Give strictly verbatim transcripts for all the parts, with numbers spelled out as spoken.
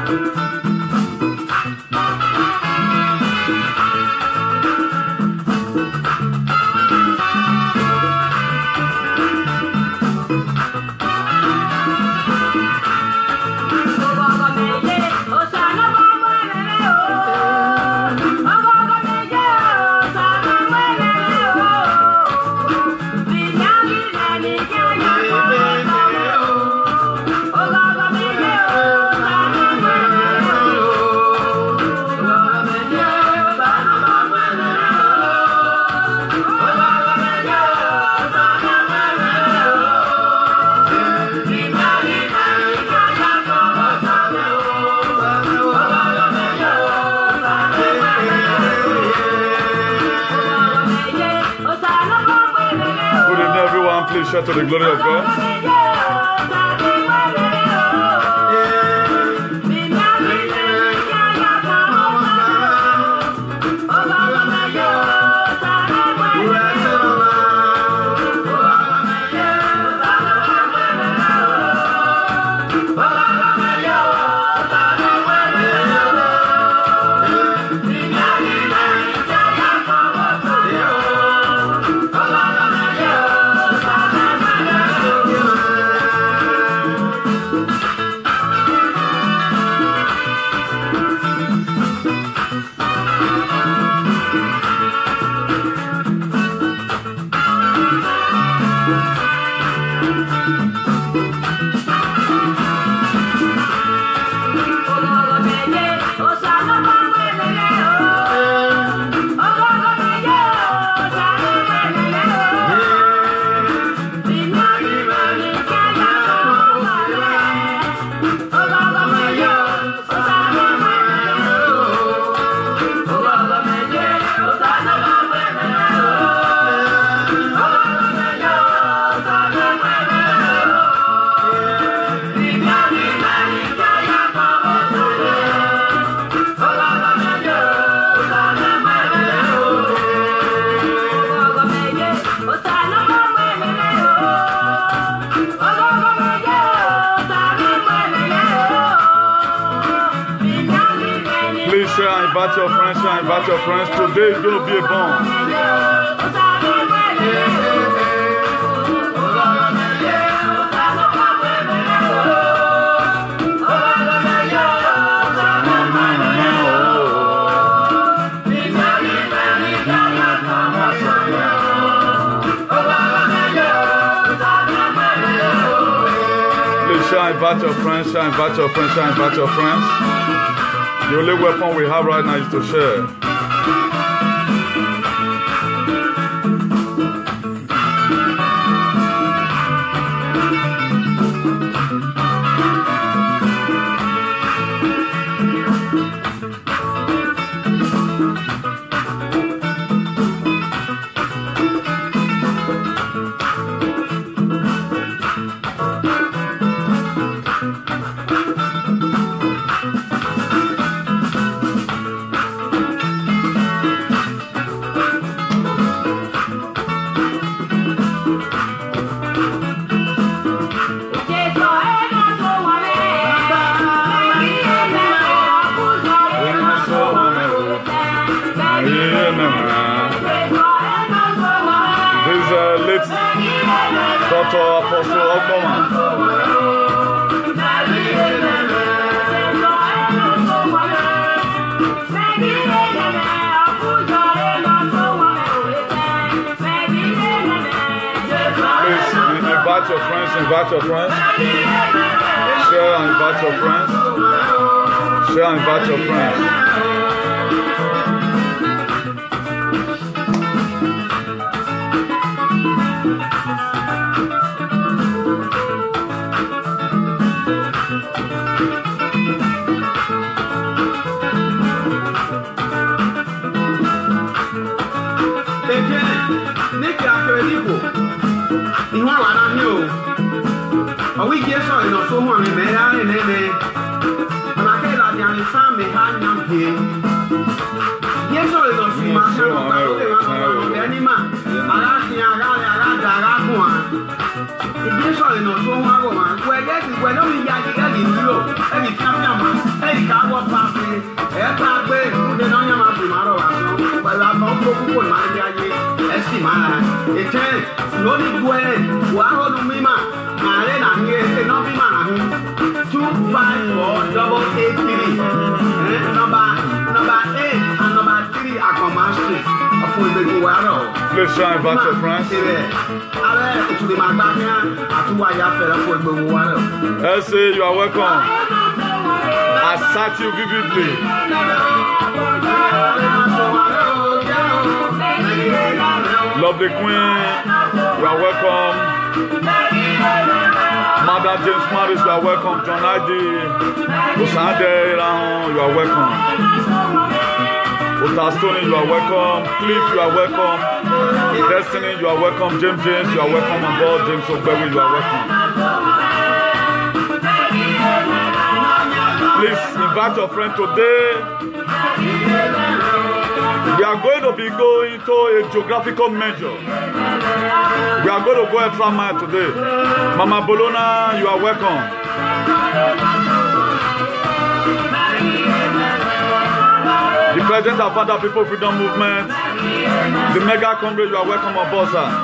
To the glory of God. Invite your friends, invite your friends. Today is going to be a bomb. Please shall invite your friends, shall invite your friends, shall invite your friends. The only weapon we have right now is to share. Doctor Apostle Obama. Please invite your friends, invite your friends. Share and invite your friends. Share and invite your friends. We get so in so one me ha ne ne na ke la jan sa me ha nyam he yes so in so ma ha no ba o wa no be ni ma ala ti aga ala da ga ku an e yes so in so one go ma we get we no mi ya ga ga ni ro e mi ka ma e púpọ̀ ìmáàlì ayé ẹ̀sìn máa ètè lórí ìgbọ́ ẹ̀ wàá rọ́ọ̀dù mímà màálẹ̀ nà ní ẹsẹ̀ náà mímà nà hún two five four double eight three nọmba nọmba eight and number three àkànmá street ọ̀fun ìgbèkùn wàá rọ̀. Please try and invite your friends. Alẹ́ òtúlẹ̀ máa gbá ní àtúwà yà fẹ̀rẹ̀ fún ìgbèkùn wàá rọ̀. Ẹ ṣe you are welcome. Assert you vividly. Lovely Queen, you are welcome. Madam James Maris, you are welcome. John Adi, Osande Irahon, you are welcome. Otastoni, you are welcome. Cliff, you are welcome. Destiny, you are welcome. James James, you are welcome on board. James Ogbewi, you are welcome. Please invite your friend today. We are going to be going to a geographical measure. We are going to go extra mile today. Mama Bolona, you are welcome. The President of Father People Freedom Movement, the Mega Congress, you are welcome on board, sir.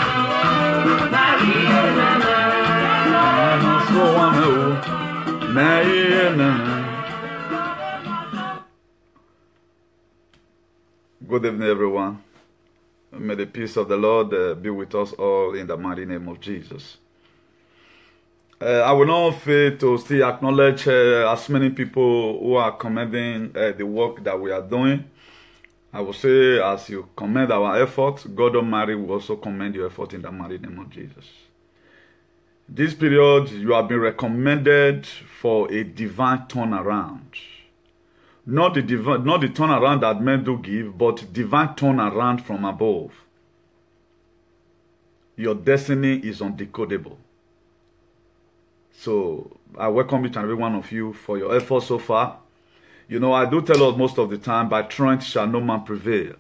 Good evening, everyone. May the peace of the Lord uh, be with us all in the mighty name of Jesus. Uh, I will not fail to still acknowledge uh, as many people who are commending uh, the work that we are doing. I will say, as you commend our efforts, God Almighty will also commend your effort in the mighty name of Jesus. This period, you have been recommended for a divine turnaround. Not the, divine, not the turnaround that men do give, but divine turnaround from above. Your destiny is undecodable. So, I welcome each and every one of you for your efforts so far. You know, I do tell us most of the time, by strength shall no man prevail.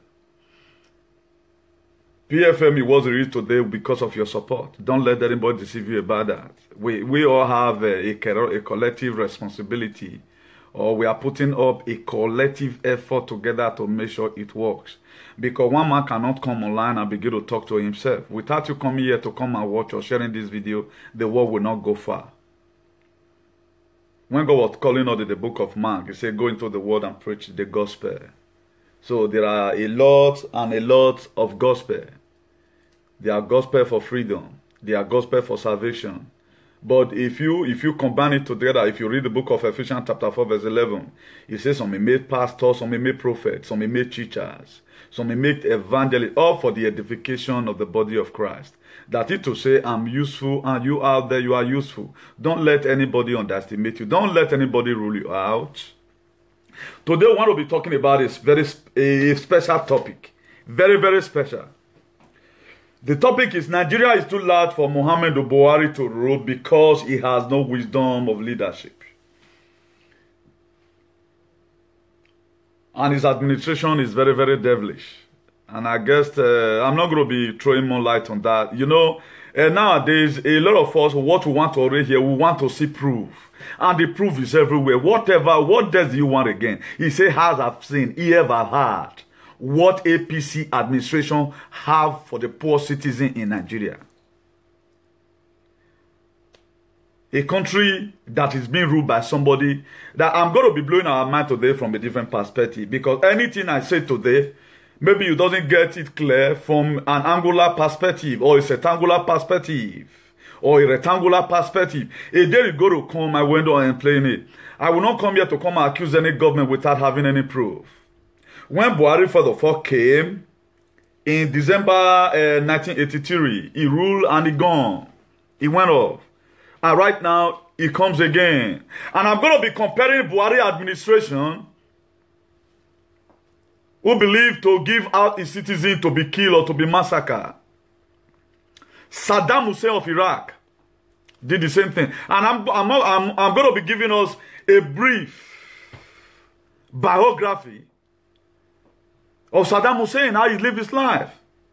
P F M was released today because of your support. Don't let anybody deceive you about that. We, we all have a, a, a collective responsibility, or we are putting up a collective effort together to make sure it works. Because one man cannot come online and begin to talk to himself. Without you coming here to come and watch or sharing this video, the world will not go far. When God was calling out in the book of Mark, he said, go into the world and preach the gospel. So there are a lot and a lot of gospel. There are gospel for freedom. There are gospel for salvation. But if you if you combine it together, if you read the book of Ephesians chapter four verse eleven, it says some may make pastors, some may make prophets, some may make teachers, some may make evangelists, all for the edification of the body of Christ. That is to say, I'm useful and you out there, you are useful. Don't let anybody underestimate you. Don't let anybody rule you out. Today we want to be talking about a very a special topic. Very, very special. The topic is Nigeria is too large for Muhammadu Buhari to rule because he has no wisdom of leadership. And his administration is very, very devilish. And I guess uh, I'm not going to be throwing more light on that. You know, uh, nowadays, a lot of us, what we want to read here, we want to see proof. And the proof is everywhere. Whatever, what does you want again? He say, has I've seen, ear have heard. What A P C administration have for the poor citizen in Nigeria. A country that is being ruled by somebody that I'm going to be blowing our mind today from a different perspective. Because anything I say today, maybe you doesn't get it clear from an angular perspective or a rectangular perspective or a rectangular perspective. A day you go to come my window and explain it. I will not come here to come and accuse any government without having any proof. When Buhari for the first came in December uh, nineteen eighty-three, he ruled and he gone. He went off. And right now, he comes again. And I'm going to be comparing Buhari administration, who believe to give out his citizens to be killed or to be massacred. Saddam Hussein of Iraq did the same thing. And I'm, I'm, I'm, I'm going to be giving us a brief biography of Saddam Hussein, how he lived his life.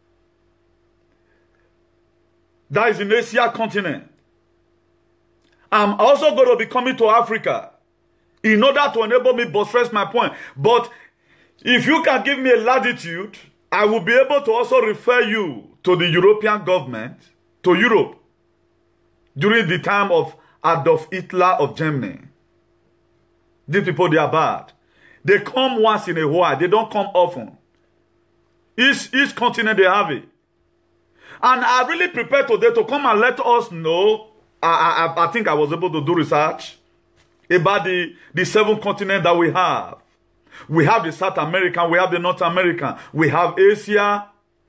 That is in the Asia continent. I'm also going to be coming to Africa in order to enable me to stress my point. But if you can give me a latitude, I will be able to also refer you to the European government, to Europe, during the time of Adolf Hitler of Germany. These people, they are bad. They come once in a while. They don't come often. Each, each continent, they have it. And I really prepared today to come and let us know. I, I, I think I was able to do research about the, the seven continents that we have. We have the South American, we have the North American, we have Asia,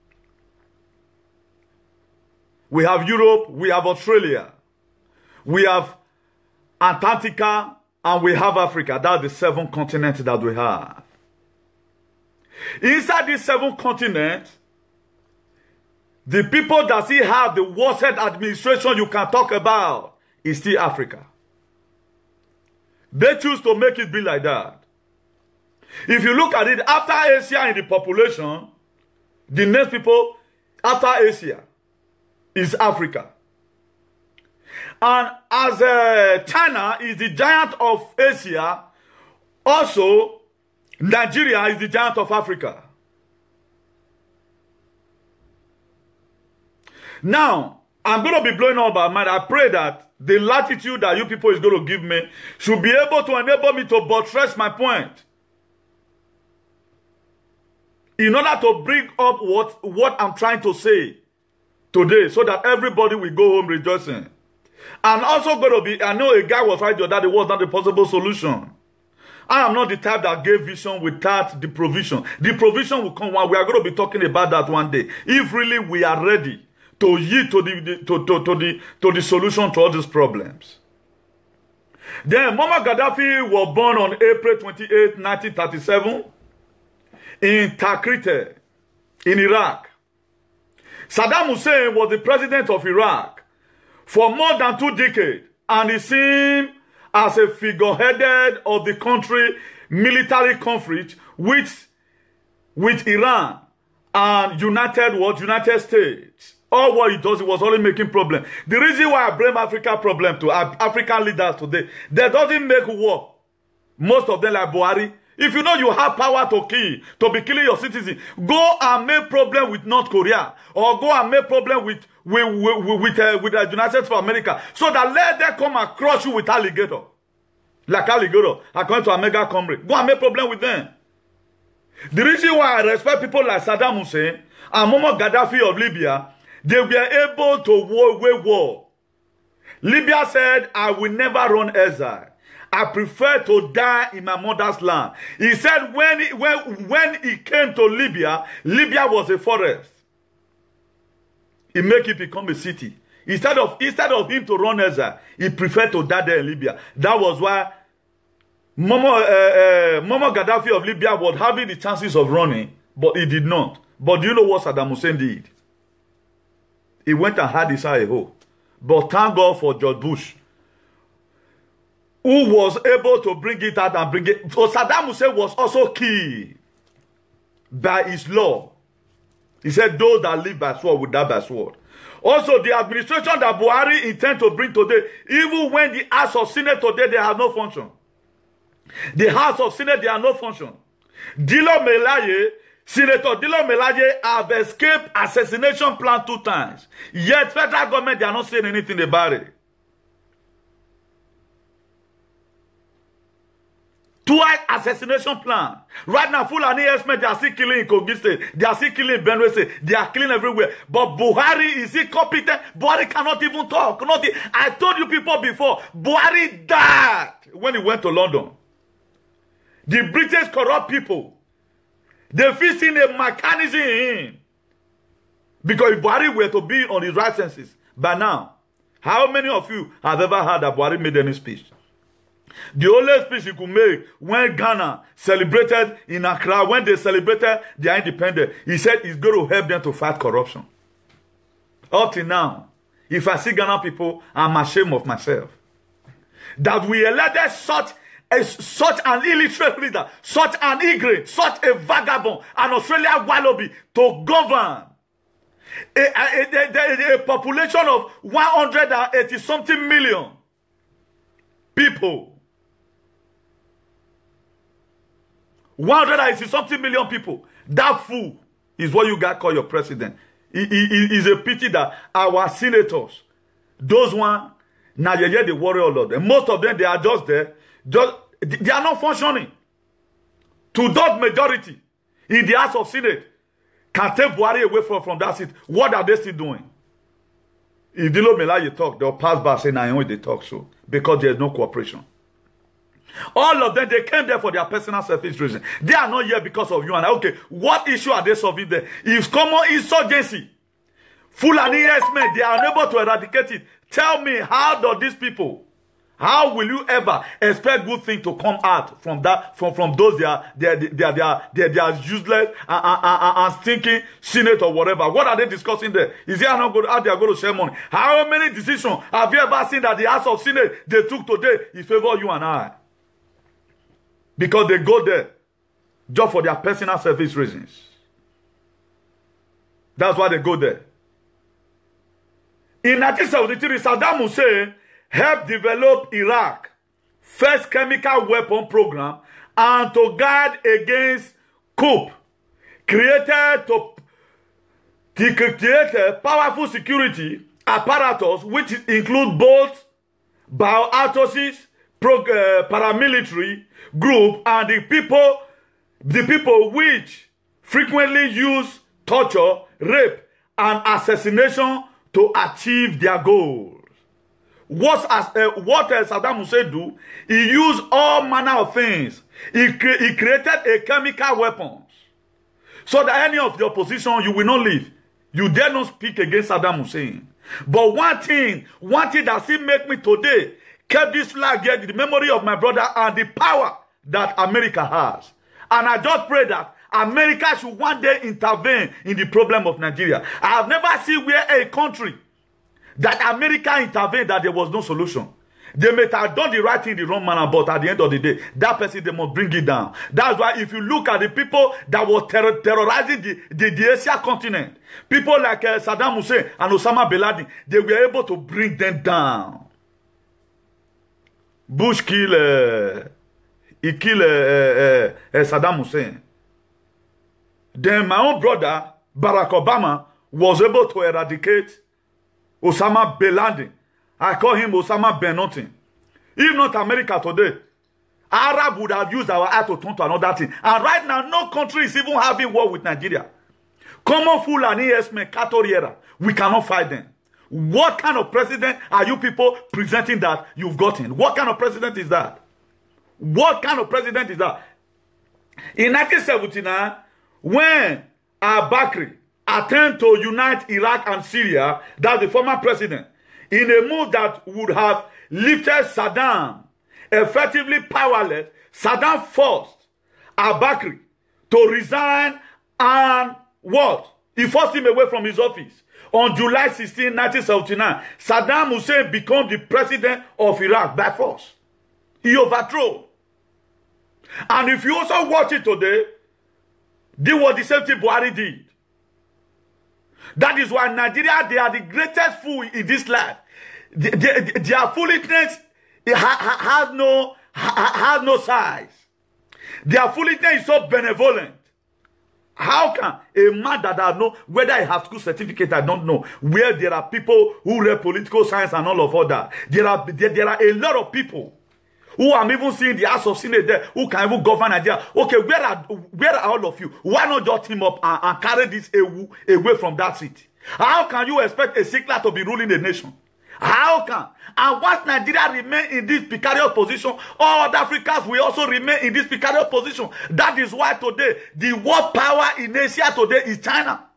we have Europe, we have Australia, we have Antarctica, and we have Africa. That's the seven continents that we have. Inside these seven continents, the people that still have the worst administration you can talk about is still Africa. They choose to make it be like that. If you look at it, after Asia in the population, the next people after Asia is Africa. And as uh, China is the giant of Asia, also Nigeria is the giant of Africa. Now, I'm going to be blowing up my mind. I pray that the latitude that you people is going to give me should be able to enable me to buttress my point. In order to bring up what, what I'm trying to say today, so that everybody will go home rejoicing. I'm also going to be, I know a guy was right there that it was not a possible solution. I am not the type that gave vision without the provision. The provision will come one. We are going to be talking about that one day. If really we are ready to yield to the, to, to, to the, to the solution to all these problems. Then Muammar Gaddafi was born on April twenty-eighth, nineteen thirty-seven in Tikrit in Iraq. Saddam Hussein was the president of Iraq for more than two decades, and he seemed as a figurehead of the country military conflict with, with Iran and United what United States. All what he does, he was only making problems. The reason why I blame Africa problem to African leaders today, they doesn't make war. Most of them like Buhari. If you know you have power to kill, to be killing your citizens, go and make problem with North Korea, or go and make problem with with with, with, uh, with the United States of America, so that let them come and crush you with alligator, like alligator, according to Omega Comrade. Go and make problem with them. The reason why I respect people like Saddam Hussein and Muammar Gaddafi of Libya, they were able to wage war. Libya said, "I will never run exile. I prefer to die in my mother's land." He said when he, when, when he came to Libya, Libya was a forest. He made it become a city. Instead of, instead of him to run exile, he preferred to die there in Libya. That was why Muammar, uh, uh, Muammar Gaddafi of Libya was having the chances of running, but he did not. But do you know what Saddam Hussein did? He went and had his eye a hole. But thank God for George Bush, who was able to bring it out and bring it. So Saddam Hussein was also killed by his law. He said, those that live by sword will die by sword. Also, the administration that Buhari intends to bring today, even when the House of Senate today, they have no function. The House of Senate, they have no function. Dilo Melaye, Senator Dilo Melaye have escaped assassination plan two times. Yet, federal government, they are not saying anything about it. Twice assassination plan. Right now, Fulani Esme, they are still killing in Kogi State. They are still killing in Benue State. They are killing everywhere. But Buhari, is he competent? Buhari cannot even talk. Not, I told you people before, Buhari died when he went to London. The British corrupt people, they fixed in a mechanism in him. Because if Buhari were to be on his right senses, by now, how many of you have ever heard that Buhari made any speech? The only speech he could make when Ghana celebrated in Accra, when they celebrated their independence, he said he's going to help them to fight corruption. Up till now, if I see Ghana people, I'm ashamed of myself. That we elected such, a, such an illiterate leader, such an ignorant, such a vagabond, an Australian wallaby to govern a, a, a, a, a population of one hundred eighty something million people. one hundred eighty something million people. That fool is what you guys call your president. It is a pity that our senators, those one, now you hear the worry a lot. And most of them, they are just there. Just, they are not functioning. To that majority in the House of Senate can take Buhari away from, from that seat. What are they still doing? If they don't allow you talk, they'll pass by saying, I know they talk so. Because there's no cooperation. All of them, they came there for their personal selfish reason. They are not here because of you and I. Okay, what issue are they solving there? If common insurgency, Fulani men, they are unable to eradicate it. Tell me, how do these people, how will you ever expect good things to come out from that, from, from those they are, they are, they are, they are, they are, they are useless and, and, and, and stinking Senate or whatever? What are they discussing there? Is they not going, how they are going to share money? How many decisions have you ever seen that the House of Senate they took today in favor of you and I? Because they go there just for their personal selfish reasons. That's why they go there. In nineteen seventy-three, Saddam Hussein helped develop Iraq's first chemical weapon program and to guard against coup, created to, to create a powerful security apparatus which include both bioautosis, pro, uh, paramilitary group and the people, the people which frequently use torture, rape, and assassination to achieve their goals. What, as, uh, what uh, Saddam Hussein do? He used all manner of things. He, cre he created a chemical weapons so that any of the opposition, you will not live. You dare not speak against Saddam Hussein. But one thing, one thing that still make me today kept this flag here, the memory of my brother and the power that America has. And I just pray that America should one day intervene in the problem of Nigeria. I have never seen where a country that America intervened that there was no solution. They may have done the right thing in the wrong manner, but at the end of the day, that person, they must bring it down. That's why if you look at the people that were terror terrorizing the, the, the Asia continent, people like uh, Saddam Hussein and Osama bin Laden, they were able to bring them down. Bush killed, uh, he killed uh, uh, uh, Saddam Hussein. Then my own brother, Barack Obama, was able to eradicate Osama bin Laden. I call him Osama bin nothing. If not America today, Arab would have used our eye to turn to another thing. And right now, no country is even having war with Nigeria. Common Fulani Esme, Katoriera, we cannot fight them. What kind of president are you people presenting that you've gotten? What kind of president is that? What kind of president is that? In nineteen seventy-nine, when al-Bakri attempted to unite Iraq and Syria, that's the former president, in a move that would have lifted Saddam effectively powerless, Saddam forced al-Bakri to resign and what? He forced him away from his office. On July sixteenth, nineteen seventy-nine, Saddam Hussein became the president of Iraq by force. He overthrew. And if you also watch it today, this was the same thing Buhari did. That is why Nigeria, they are the greatest fool in this life. They, they, their foolishness ha, ha, has, no, ha, has no size. Their foolishness is so benevolent. How can a man that I know, whether he has school certificate, I don't know, where there are people who read political science and all of all that, there are, there, there are a lot of people who I'm even seeing the House of Senate there, who can even govern Nigeria. Okay, where are, where are all of you? Why not just team up and, and carry this away, away from that seat? How can you expect a Sikla to be ruling the nation? How can? And once Nigeria remain in this precarious position, all other Africans will also remain in this precarious position. That is why today, the world power in Asia today is China.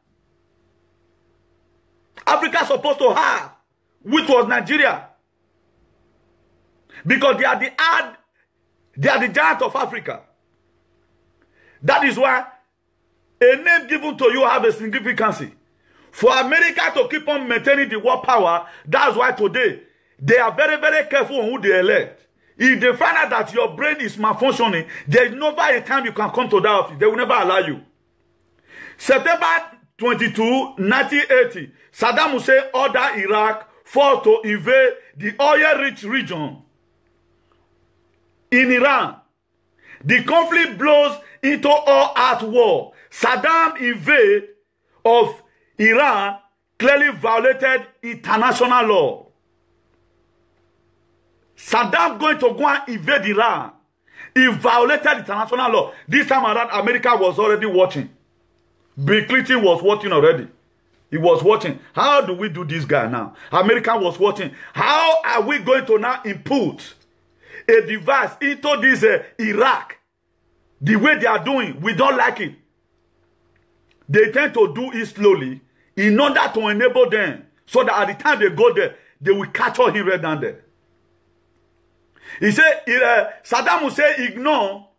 Africa is supposed to have, which was Nigeria. Because they are the ad, they are the giant of Africa. That is why a name given to you have a significance. For America to keep on maintaining the world power, that's why today they are very, very careful on who they elect. If they find out that your brain is malfunctioning, there is never a time you can come to that office. They will never allow you. September twenty-second, nineteen eighty, Saddam Hussein ordered Iraq for to invade the oil-rich region in Iran. The conflict blows into all-out war. Saddam invade of Iran clearly violated international law. Saddam going to go and invade Iran. He violated international law. This time around, America was already watching. Bill Clinton was watching already. He was watching. How do we do this guy now? America was watching. How are we going to now input a device into this uh, Iraq? The way they are doing, we don't like it. They tend to do it slowly in order to enable them so that at the time they go there, they will capture him right down there. He said, uh, Saddam Hussein ignore,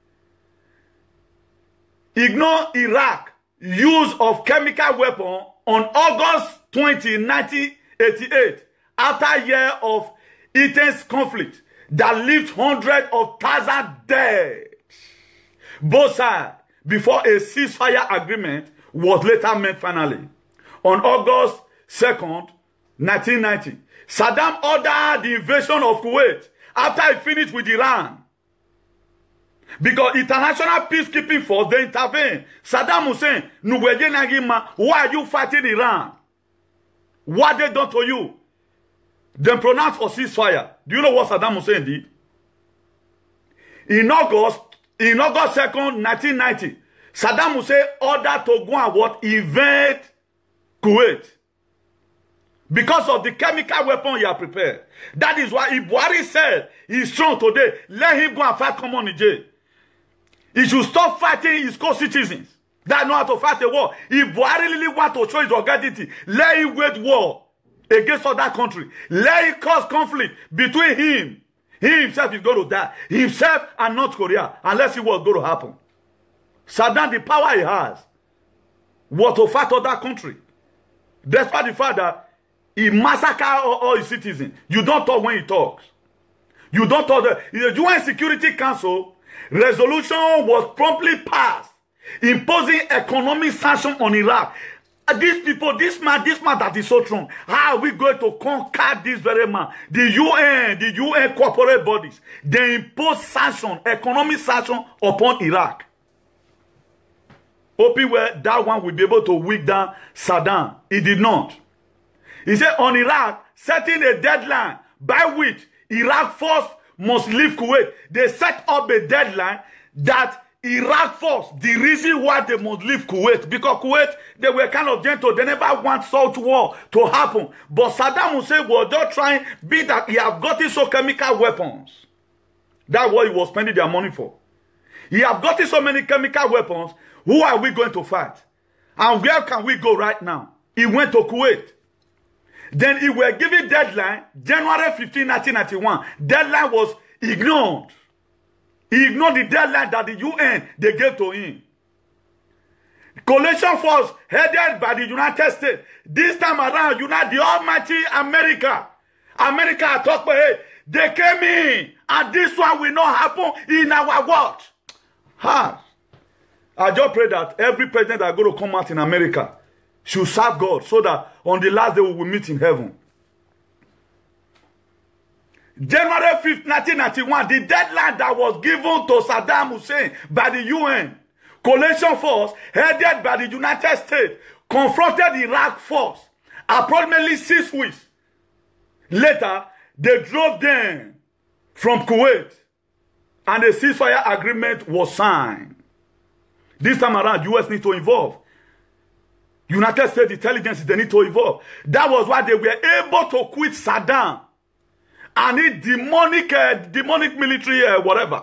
ignore Iraq use of chemical weapon on August twentieth, nineteen eighty-eight, after a year of intense conflict that left hundreds of thousands dead. Both sides, before a ceasefire agreement was later made finally. On August second, nineteen ninety, Saddam ordered the invasion of Kuwait after he finished with Iran. Because international peacekeeping force, they intervened. Saddam Hussein, why are you fighting Iran? What they done to you? Then pronounced for ceasefire. Do you know what Saddam Hussein did? In August, in August second, nineteen ninety, Saddam Hussein ordered to go and what? Invade Kuwait. Because of the chemical weapon he had prepared. That is why Buhari said he's strong today. Let him go and fight common Niger. He should stop fighting his co-citizens that know how to fight a war. If Buhari really want to show his organity, let him wage war against other country. Let him cause conflict between him. He himself is going to die. Himself and North Korea, unless see what's going to happen. Saddam, the power he has, was to fight other country. Despite the fact that he massacred all, all his citizens. You don't talk when he talks. You don't talk. The, the U N Security Council resolution was promptly passed, imposing economic sanctions on Iraq. And these people, this man, this man that is so strong, how are we going to conquer this very man? The U N, the U N corporate bodies, they impose sanctions, economic sanctions upon Iraq. Hoping where that one will be able to weak down Saddam. He did not. He said on Iraq, setting a deadline by which Iraq force must leave Kuwait. They set up a deadline that Iraq force, the reason why they must leave Kuwait, because Kuwait, they were kind of gentle. They never want such war to happen. But Saddam Hussein was just trying, be that he have gotten so chemical weapons. That's what he was spending their money for. He have gotten so many chemical weapons. Who are we going to fight? And where can we go right now? He went to Kuwait. Then he were given deadline, January fifteenth, nineteen ninety-one. Deadline was ignored. He ignored the deadline that the U N, they gave to him. Coalition force headed by the United States. This time around, United, the almighty America. America talk about, hey, they came in, and this one will not happen in our watch. Ha! I just pray that every president that going to come out in America should serve God so that on the last day we will meet in heaven. January fifth, nineteen ninety-one, the deadline that was given to Saddam Hussein by the U N, coalition force headed by the United States, confronted the Iraq force. Approximately six weeks later, they drove them from Kuwait, and a ceasefire agreement was signed. This time around, U S need to involve. United States intelligence, they need to involve. That was why they were able to quit Saddam and it demonic, uh, demonic military, uh, whatever.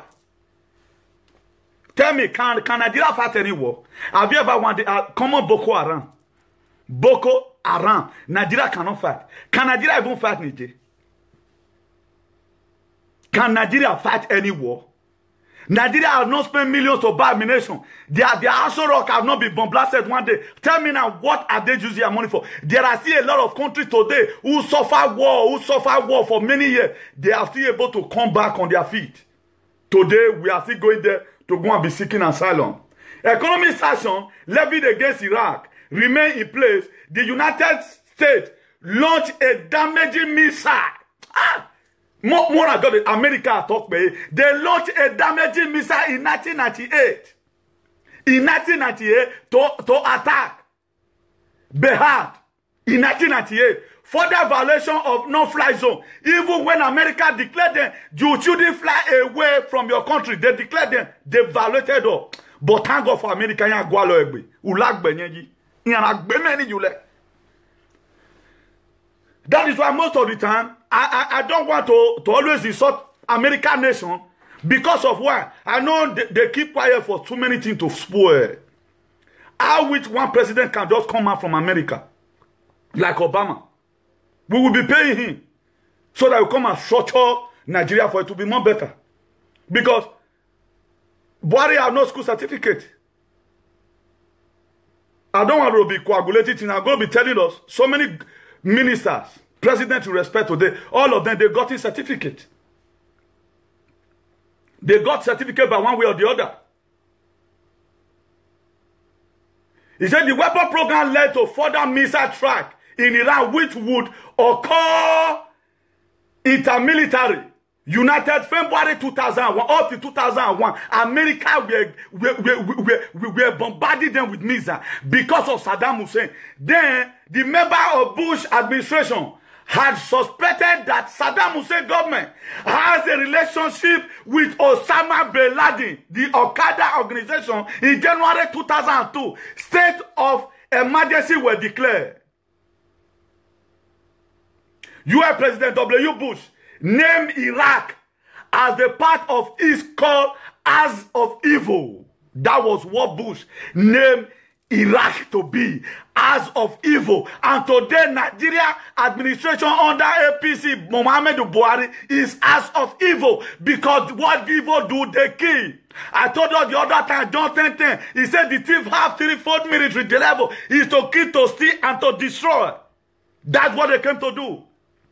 Tell me, can, can Nigeria fight any war? Have you ever wanted, uh, common Boko Haram? Boko Haram. Nigeria cannot fight. Can Nigeria even fight Niger? Can Nigeria fight any war? Nigeria has not spent millions to buy ammunition. Their, their Aso Rock have not been bomb blasted one day. Tell me now, what are they using their money for? There are still a lot of countries today who suffer war, who suffer war for many years. They are still able to come back on their feet. Today, we are still going there to go and be seeking asylum. Economic sanctions levied against Iraq remain in place. The United States launched a damaging missile. Ah! more, more I got it, America talk me. They launched a damaging missile in nineteen ninety-eight. In nineteen ninety-eight to, to attack Behad in nineteen ninety-eight. Further violation of no-fly zone. Even when America declared them, you shouldn't fly away from your country. They declared them, they violated all. But thank God for America, you go alo egbe. Ulag benyeji. You agbe many you le. That is why most of the time, I, I, I don't want to, to always insult American nation because of why. I know they, they keep quiet for too many things to spoil. How which one president can just come out from America, like Obama. We will be paying him so that we come and structure Nigeria for it to be more better. Because Buhari have no school certificate. I don't want to be coagulated and I'm going to be telling us so many ministers, president you respect today, all of them, they got his certificate. They got certificate by one way or the other. He said the weapon program led to further missile strike in Iran, which would occur intermilitary. United February two thousand one up to two thousand one, America were, were, were, were, were, were bombarding them with missiles because of Saddam Hussein. Then the member of Bush administration had suspected that Saddam Hussein government has a relationship with Osama bin Laden, the Al-Qaeda organization. In January two thousand two, state of emergency were declared. U S President W. Bush named Iraq as the part of his call as of evil. That was what Bush named Iraq to be, as of evil. And today, Nigeria administration under A P C, Mohammed Buhari, is as of evil. Because what evil do, they kill. I told you the other time, John ten ten, he said the thief have three-fold military level is to kill, to steal, and to destroy. That's what they came to do.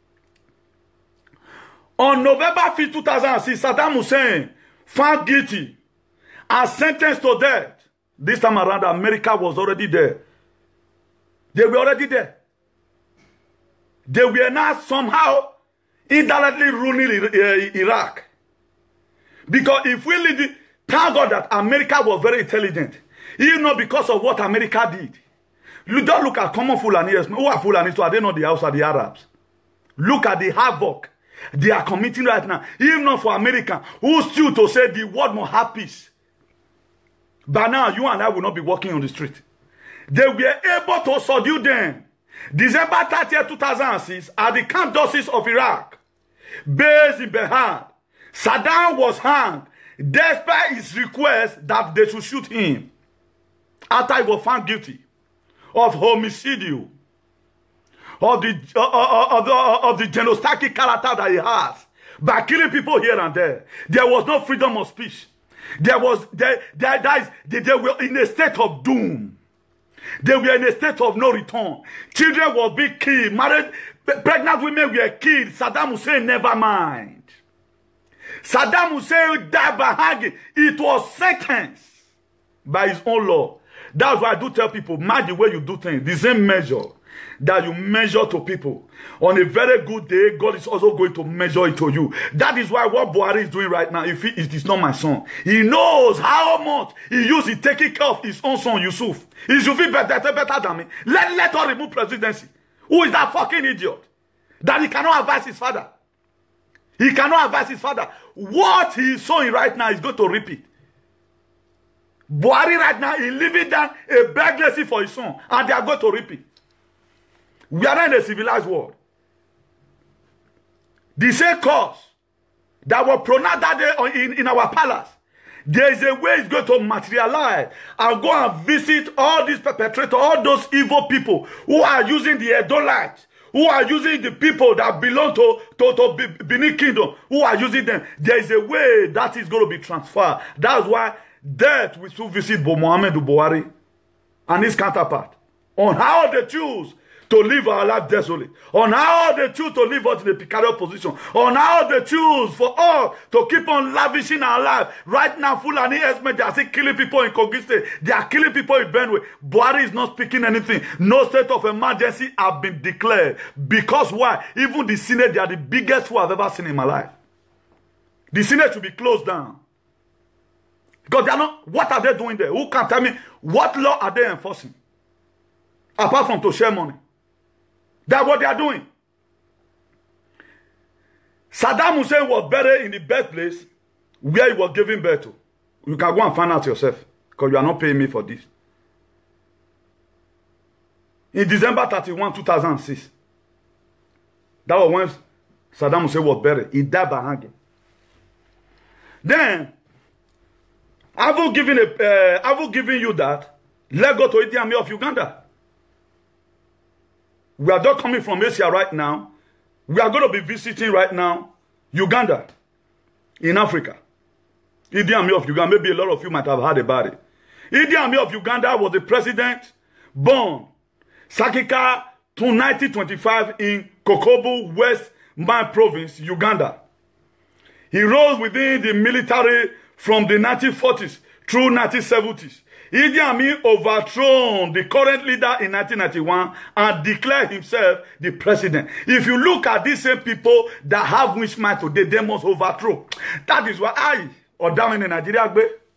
On November fifth, two thousand six, Saddam Hussein found guilty and sentenced to death. This time around, America was already there. They were already there. They were not somehow indirectly ruling Iraq. Because if we leave it, thank God that America was very intelligent. Even not because of what America did. You don't look at common Fulani. Who are Fulani? So are they not the house of the Arabs? Look at the havoc they are committing right now. Even not for America, who still to say the world more have peace. But now you and I will not be walking on the street. They were able to subdue them. December thirtieth, two thousand six, at the Camp Dossis of Iraq, based in Behad, Saddam was hanged despite his request that they should shoot him after he was found guilty of homicide, of the uh, uh, of the uh, of the genocidal character that he has by killing people here and there. There was no freedom of speech. There was there there, there is, they, they were in a state of doom. They were in a state of no return. Children were being killed. Married, pregnant women were killed. Saddam Hussein never mind. Saddam Hussein died by hanging. It was sentenced by his own law. That's why I do tell people, mind the way you do things. The same measure that you measure to people. On a very good day, God is also going to measure it to you. That is why what Buhari is doing right now, if he, it is not my son, he knows how much he used in taking care of his own son, Yusuf. Yusuf is better, better than me. Let, let her remove presidency. Who is that fucking idiot? That he cannot advise his father. He cannot advise his father. What he is sowing right now is going to repeat. Buhari right now is living down a bad legacy for his son, and they are going to repeat. We are not in a civilized world. The same cause that was pronounced that day in, in our palace, there is a way it's going to materialize and go and visit all these perpetrators, all those evil people who are using the Edolites, who are using the people that belong to, to, to Benin Kingdom, who are using them. There is a way that is going to be transferred. That's why death will soon visit Mohammed Buhari and his counterpart on how they choose to live our life desolate, on how they choose to live us in a precarious position, on how they choose for us to keep on lavishing our life. Right now, Fulani Esme, they are still killing people in Kogi State. They are killing people in Benue. Buhari is not speaking anything. No state of emergency have been declared. Because why? Even the Senate, they are the biggest fool I've ever seen in my life. The Senate should be closed down. Because they are not, what are they doing there? Who can tell me what law are they enforcing? Apart from to share money. That's what they are doing. Saddam Hussein was buried in the birthplace where he was giving birth to. You can go and find out yourself. Because you are not paying me for this. In December thirty-first, two thousand six. That was when Saddam Hussein was buried. He died by hanging. Then, I've given, a, uh, I've given you that. Let's go to Idi Amin of Uganda. We are just coming from Asia right now. We are going to be visiting right now Uganda in Africa. Idi Amin of Uganda. Maybe a lot of you might have heard about it. Idi Amin of Uganda was the president born Sakika to nineteen twenty-five in Kokobu, West Mine Province, Uganda. He rose within the military from the nineteen forties through nineteen seventies. Idi Amin overthrown the current leader in nineteen ninety-one and declared himself the president. If you look at these same people that have which mind today, they must overthrow. That is why I, or down in Nigeria,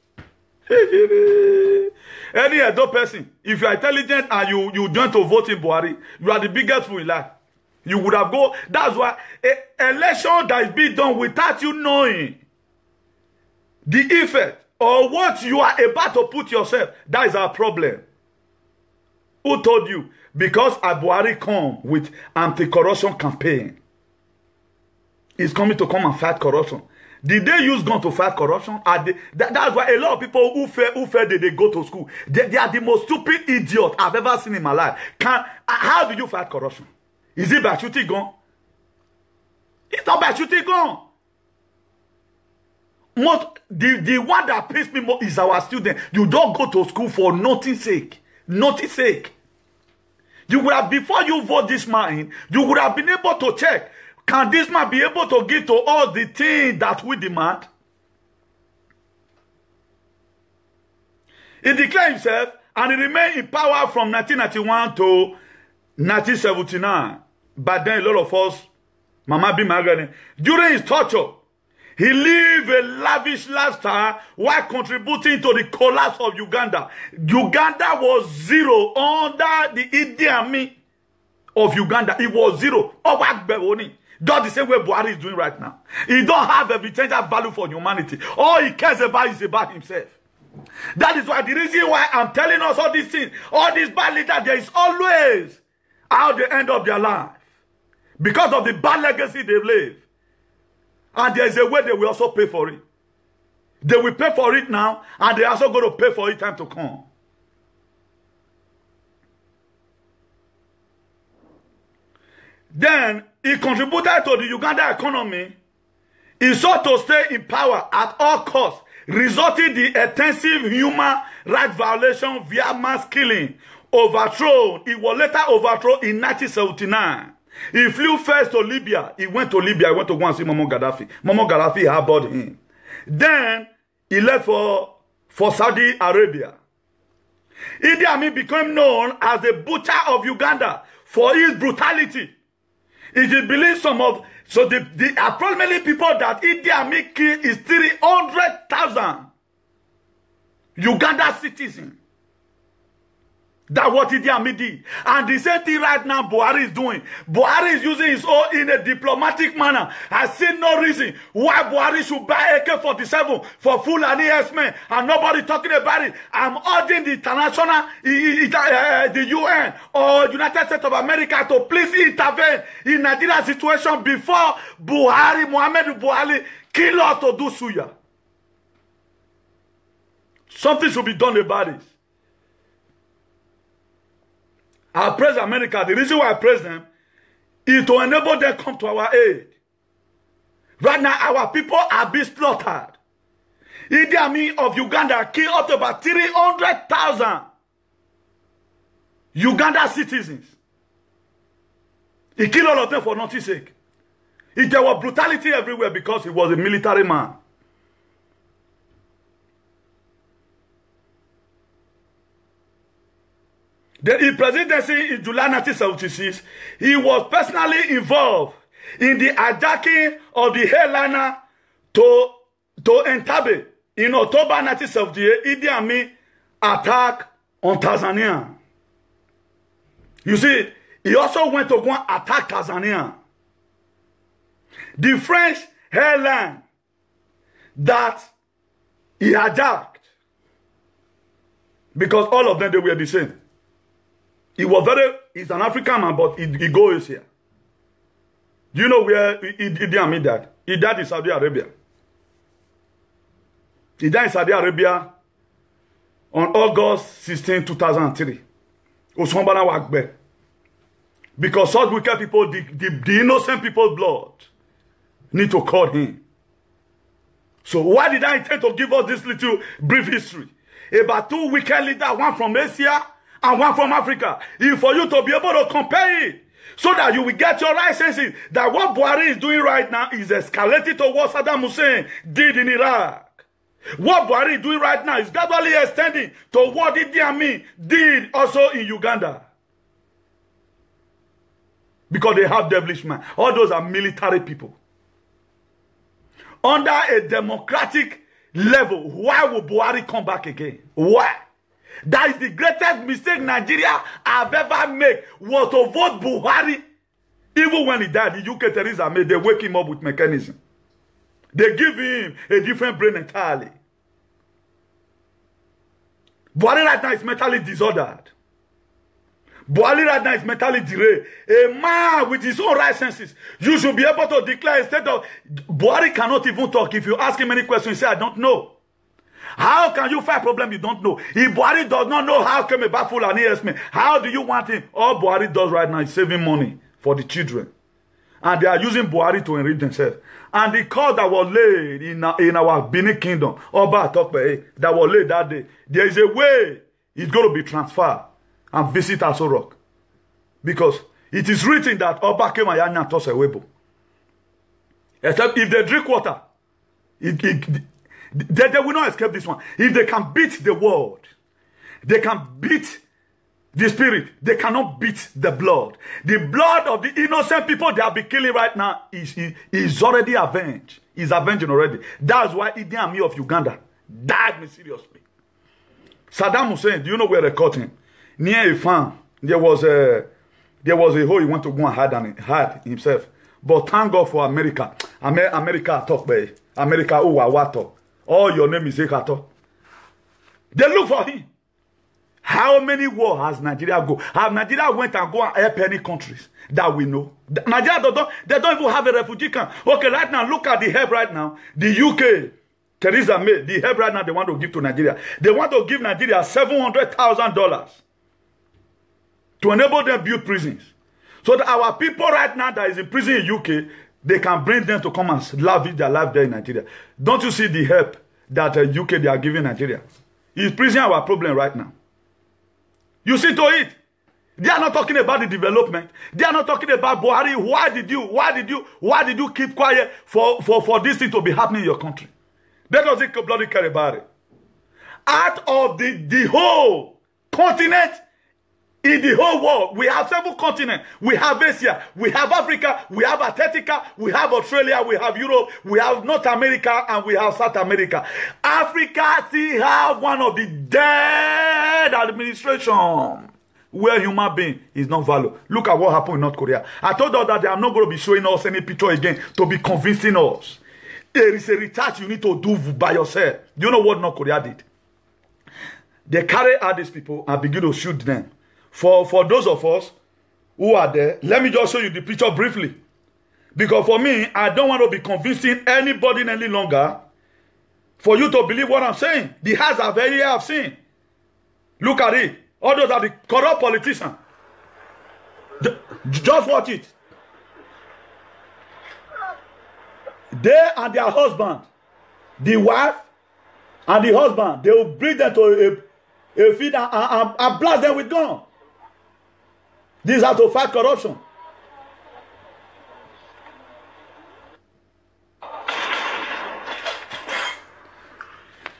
any other person, if you are intelligent and you, you join to vote in Buhari, you are the biggest fool in life. You would have go. That's why an election that is being done without you knowing the effect or what you are about to put yourself, that is our problem. Who told you? Because Buhari come with anti-corruption campaign. He's coming to come and fight corruption. Did they use gun to fight corruption? Are they, that, that's why a lot of people who fail, who fail, they, they go to school. They, they are the most stupid idiot I've ever seen in my life. Can, how do you fight corruption? Is it by shooting gun? It's not by shooting gun. Most, the, the one that pisses me more is our student. You don't go to school for nothing sake. Nothing sake. You would have, before you vote this man in, you would have been able to check. Can this man be able to give to all the things that we demand? He declared himself and he remained in power from nineteen ninety-one to nineteen seventy-nine. But then a lot of us, Mama B. Margaret, during his torture, he lived a lavish lifestyle while contributing to the collapse of Uganda. Uganda was zero under the Idi Amin of Uganda. It was zero. That's the same way Buhari is doing right now. He don't have a potential value for humanity. All he cares about is about himself. That is why the reason why I'm telling us all these things, all these bad leaders, there is always how they end up their life. Because of the bad legacy they live. And there is a way they will also pay for it. They will pay for it now, and they're also going to pay for it time to come. Then, he contributed to the Uganda economy. He sought to stay in power at all costs, resulting in the extensive human rights violation via mass killing. Overthrown. He was later overthrown in nineteen seventy-nine. He flew first to Libya. He went to Libya. He went to go and see Muammar Gaddafi. Muammar Gaddafi harbored him. Then, he left for, for Saudi Arabia. Idi Amin became known as the butcher of Uganda for his brutality. It is believed some of, so the, the approximately people that Idi Amin killed is three hundred thousand Uganda citizens. That's what Idi Amin did. And the same thing right now Buhari is doing. Buhari is using his own in a diplomatic manner. I see no reason why Buhari should buy A K forty-seven for Fulani S-men and nobody talking about it. I'm urging the international, uh, the U N or United States of America to please intervene in Nigeria's situation before Buhari, Muhammadu Buhari, kill us to do suya. Something should be done about it. I praise America. The reason why I praise them is to enable them to come to our aid. Right now, our people are being slaughtered. Idi Amin of Uganda killed up to about three hundred thousand Uganda citizens. He killed all of them for nothing's sake. If there was brutality everywhere because he was a military man. The presidency in July nineteen seventy-six, he was personally involved in the hijacking of the airliner to, to Entebbe. In October nineteen seventy-eight, Idi Amin attack on Tanzania. You see, he also went to go and attack Tanzania. The French airline that he hijacked, because all of them, they were the same. He was very, he's an African man, but he, he goes here. Do you know where Idi Amin died? He died in Saudi Arabia. He died in Saudi Arabia on August sixteenth, two thousand three. Osman Wakbe. Because such wicked people, the, the, the innocent people's blood, need to call him. So why did I intend to give us this little brief history? About two wicked leaders, one from Asia and one from Africa. If for you to be able to compare it, so that you will get your right senses that what Buhari is doing right now is escalating to what Saddam Hussein did in Iraq. What Buhari is doing right now is gradually extending to what Idi Amin did also in Uganda. Because they have devilish mind. All those are military people. Under a democratic level, why will Buhari come back again? Why? That is the greatest mistake Nigeria have ever made, was to vote Buhari. Even when he died, the U K Theresa May, they wake him up with mechanism. They give him a different brain entirely. Buhari right now is mentally disordered. Buhari right now is mentally derailed. A man with his own right senses, you should be able to declare a state of... Buhari cannot even talk. If you ask him any question, he say, I don't know. How can you fight a problem you don't know? If Buhari does not know how came about full and estimate, how do you want him? All Buhari does right now is saving money for the children. And they are using Buhari to enrich themselves. And the call that was laid in, in our Benin kingdom, Oba Atokpe, that was laid that day, there is a way it's going to be transferred and visit Aso Rock. Because it is written that Oba came and toss a webo. Except if they drink water, it, it, they, they will not escape this one. If they can beat the world, they can beat the spirit, they cannot beat the blood. The blood of the innocent people they have been killing right now is, is, is already avenged. Is avenging already. That's why Idi Amin of Uganda died mysteriously. Saddam Hussein, do you know where they caught him? Near a farm. There was a there was a hole he went to go and hide, and hide himself. But thank God for America. Amer America talk by America Uwawato. All your name is Ekato. They look for him. How many wars has Nigeria go? Have Nigeria went and go and help any countries that we know? Nigeria don't, they don't even have a refugee camp. Okay, right now, look at the help right now. The U K, Theresa May, the help right now they want to give to Nigeria. They want to give Nigeria seven hundred thousand dollars to enable them build prisons. So that our people right now that is in prison in U K, they can bring them to come and live their life there in Nigeria. Don't you see the help that uh, U K they are giving Nigeria? Is prison our problem right now? You see to it. They are not talking about the development. They are not talking about Buhari. Why did you, why did you, why did you keep quiet for, for, for this thing to be happening in your country? They doesn't bloody care about it. Out of the, the whole continent, in the whole world, we have several continents. We have Asia, we have Africa, we have Antarctica, we have Australia, we have Europe, we have North America, and we have South America. Africa still have one of the dead administration where human being is not valued. Look at what happened in North Korea. I told us that they are not going to be showing us any picture again to be convincing us. There is a research you need to do by yourself. Do you know what North Korea did? They carry out these people and begin to shoot them. For, for those of us who are there, let me just show you the picture briefly. Because for me, I don't want to be convincing anybody any longer for you to believe what I'm saying. The hearts are very I've seen. Look at it. All those are the corrupt politicians. Just watch it. They and their husband, the wife and the husband, they will bring them to a, a field and, and, and blast them with guns. This is how to fight corruption.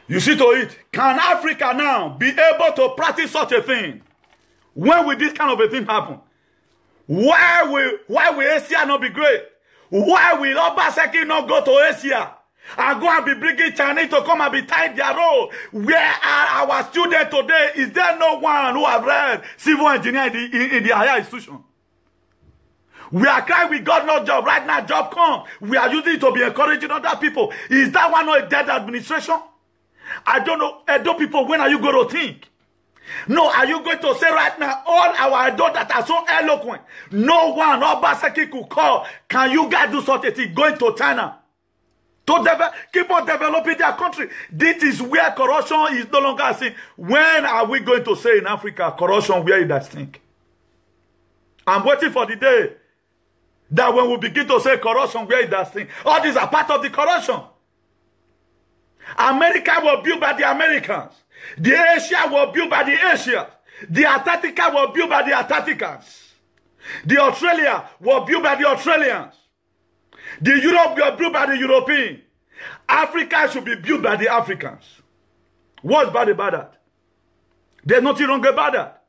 You see to it. Can Africa now be able to practice such a thing? When will this kind of a thing happen? Why will, why will Asia not be great? Why will Obaseki not go to Asia and go and be bringing Chinese to come and be tying their role? Where are our students today? Is there no one who have read civil engineering in the, in, in the higher institution? We are crying we got no job. Right now, job come. We are using it to be encouraging other people. Is that one not a dead administration? I don't know. Edo people, when are you going to think? No, are you going to say right now, all our Edo that are so eloquent, no one, Obaseki could call, can you guys do such a thing? Going to China to keep on developing their country. This is where corruption is no longer a thing. When are we going to say in Africa, corruption, where is that thing? I'm waiting for the day that when we begin to say corruption, where is that thing? All these are part of the corruption. America was built by the Americans. The Asia was built by the Asians. The Antarctica was built by the Antarcticans. The Australia was built by the Australians. The Europe was built by the Europeans. Africa should be built by the Africans. What's bad about that? There's nothing wrong about that.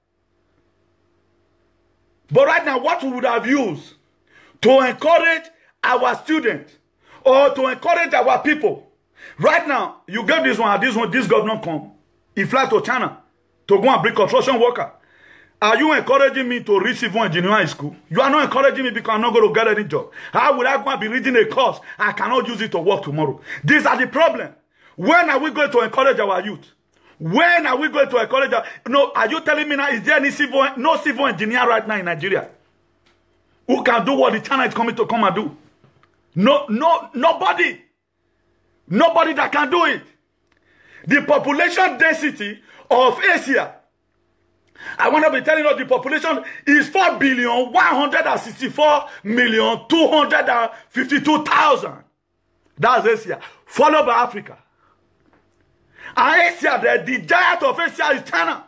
But right now, what we would have used to encourage our students or to encourage our people. Right now, you get this one, this one, this governor come. He fly to China to go and bring construction worker. Are you encouraging me to read civil engineering school? You are not encouraging me because I'm not going to get any job. How would I go and be reading a course? I cannot use it to work tomorrow. These are the problem. When are we going to encourage our youth? When are we going to encourage our... No, are you telling me now, is there any civil, no civil engineer right now in Nigeria who can do what the China is coming to come and do? No, no, nobody. Nobody that can do it. The population density of Asia, I want to be telling you the population is four billion one hundred sixty-four million two hundred fifty-two thousand. That's Asia. Followed by Africa. And Asia, the, the giant of Asia is China.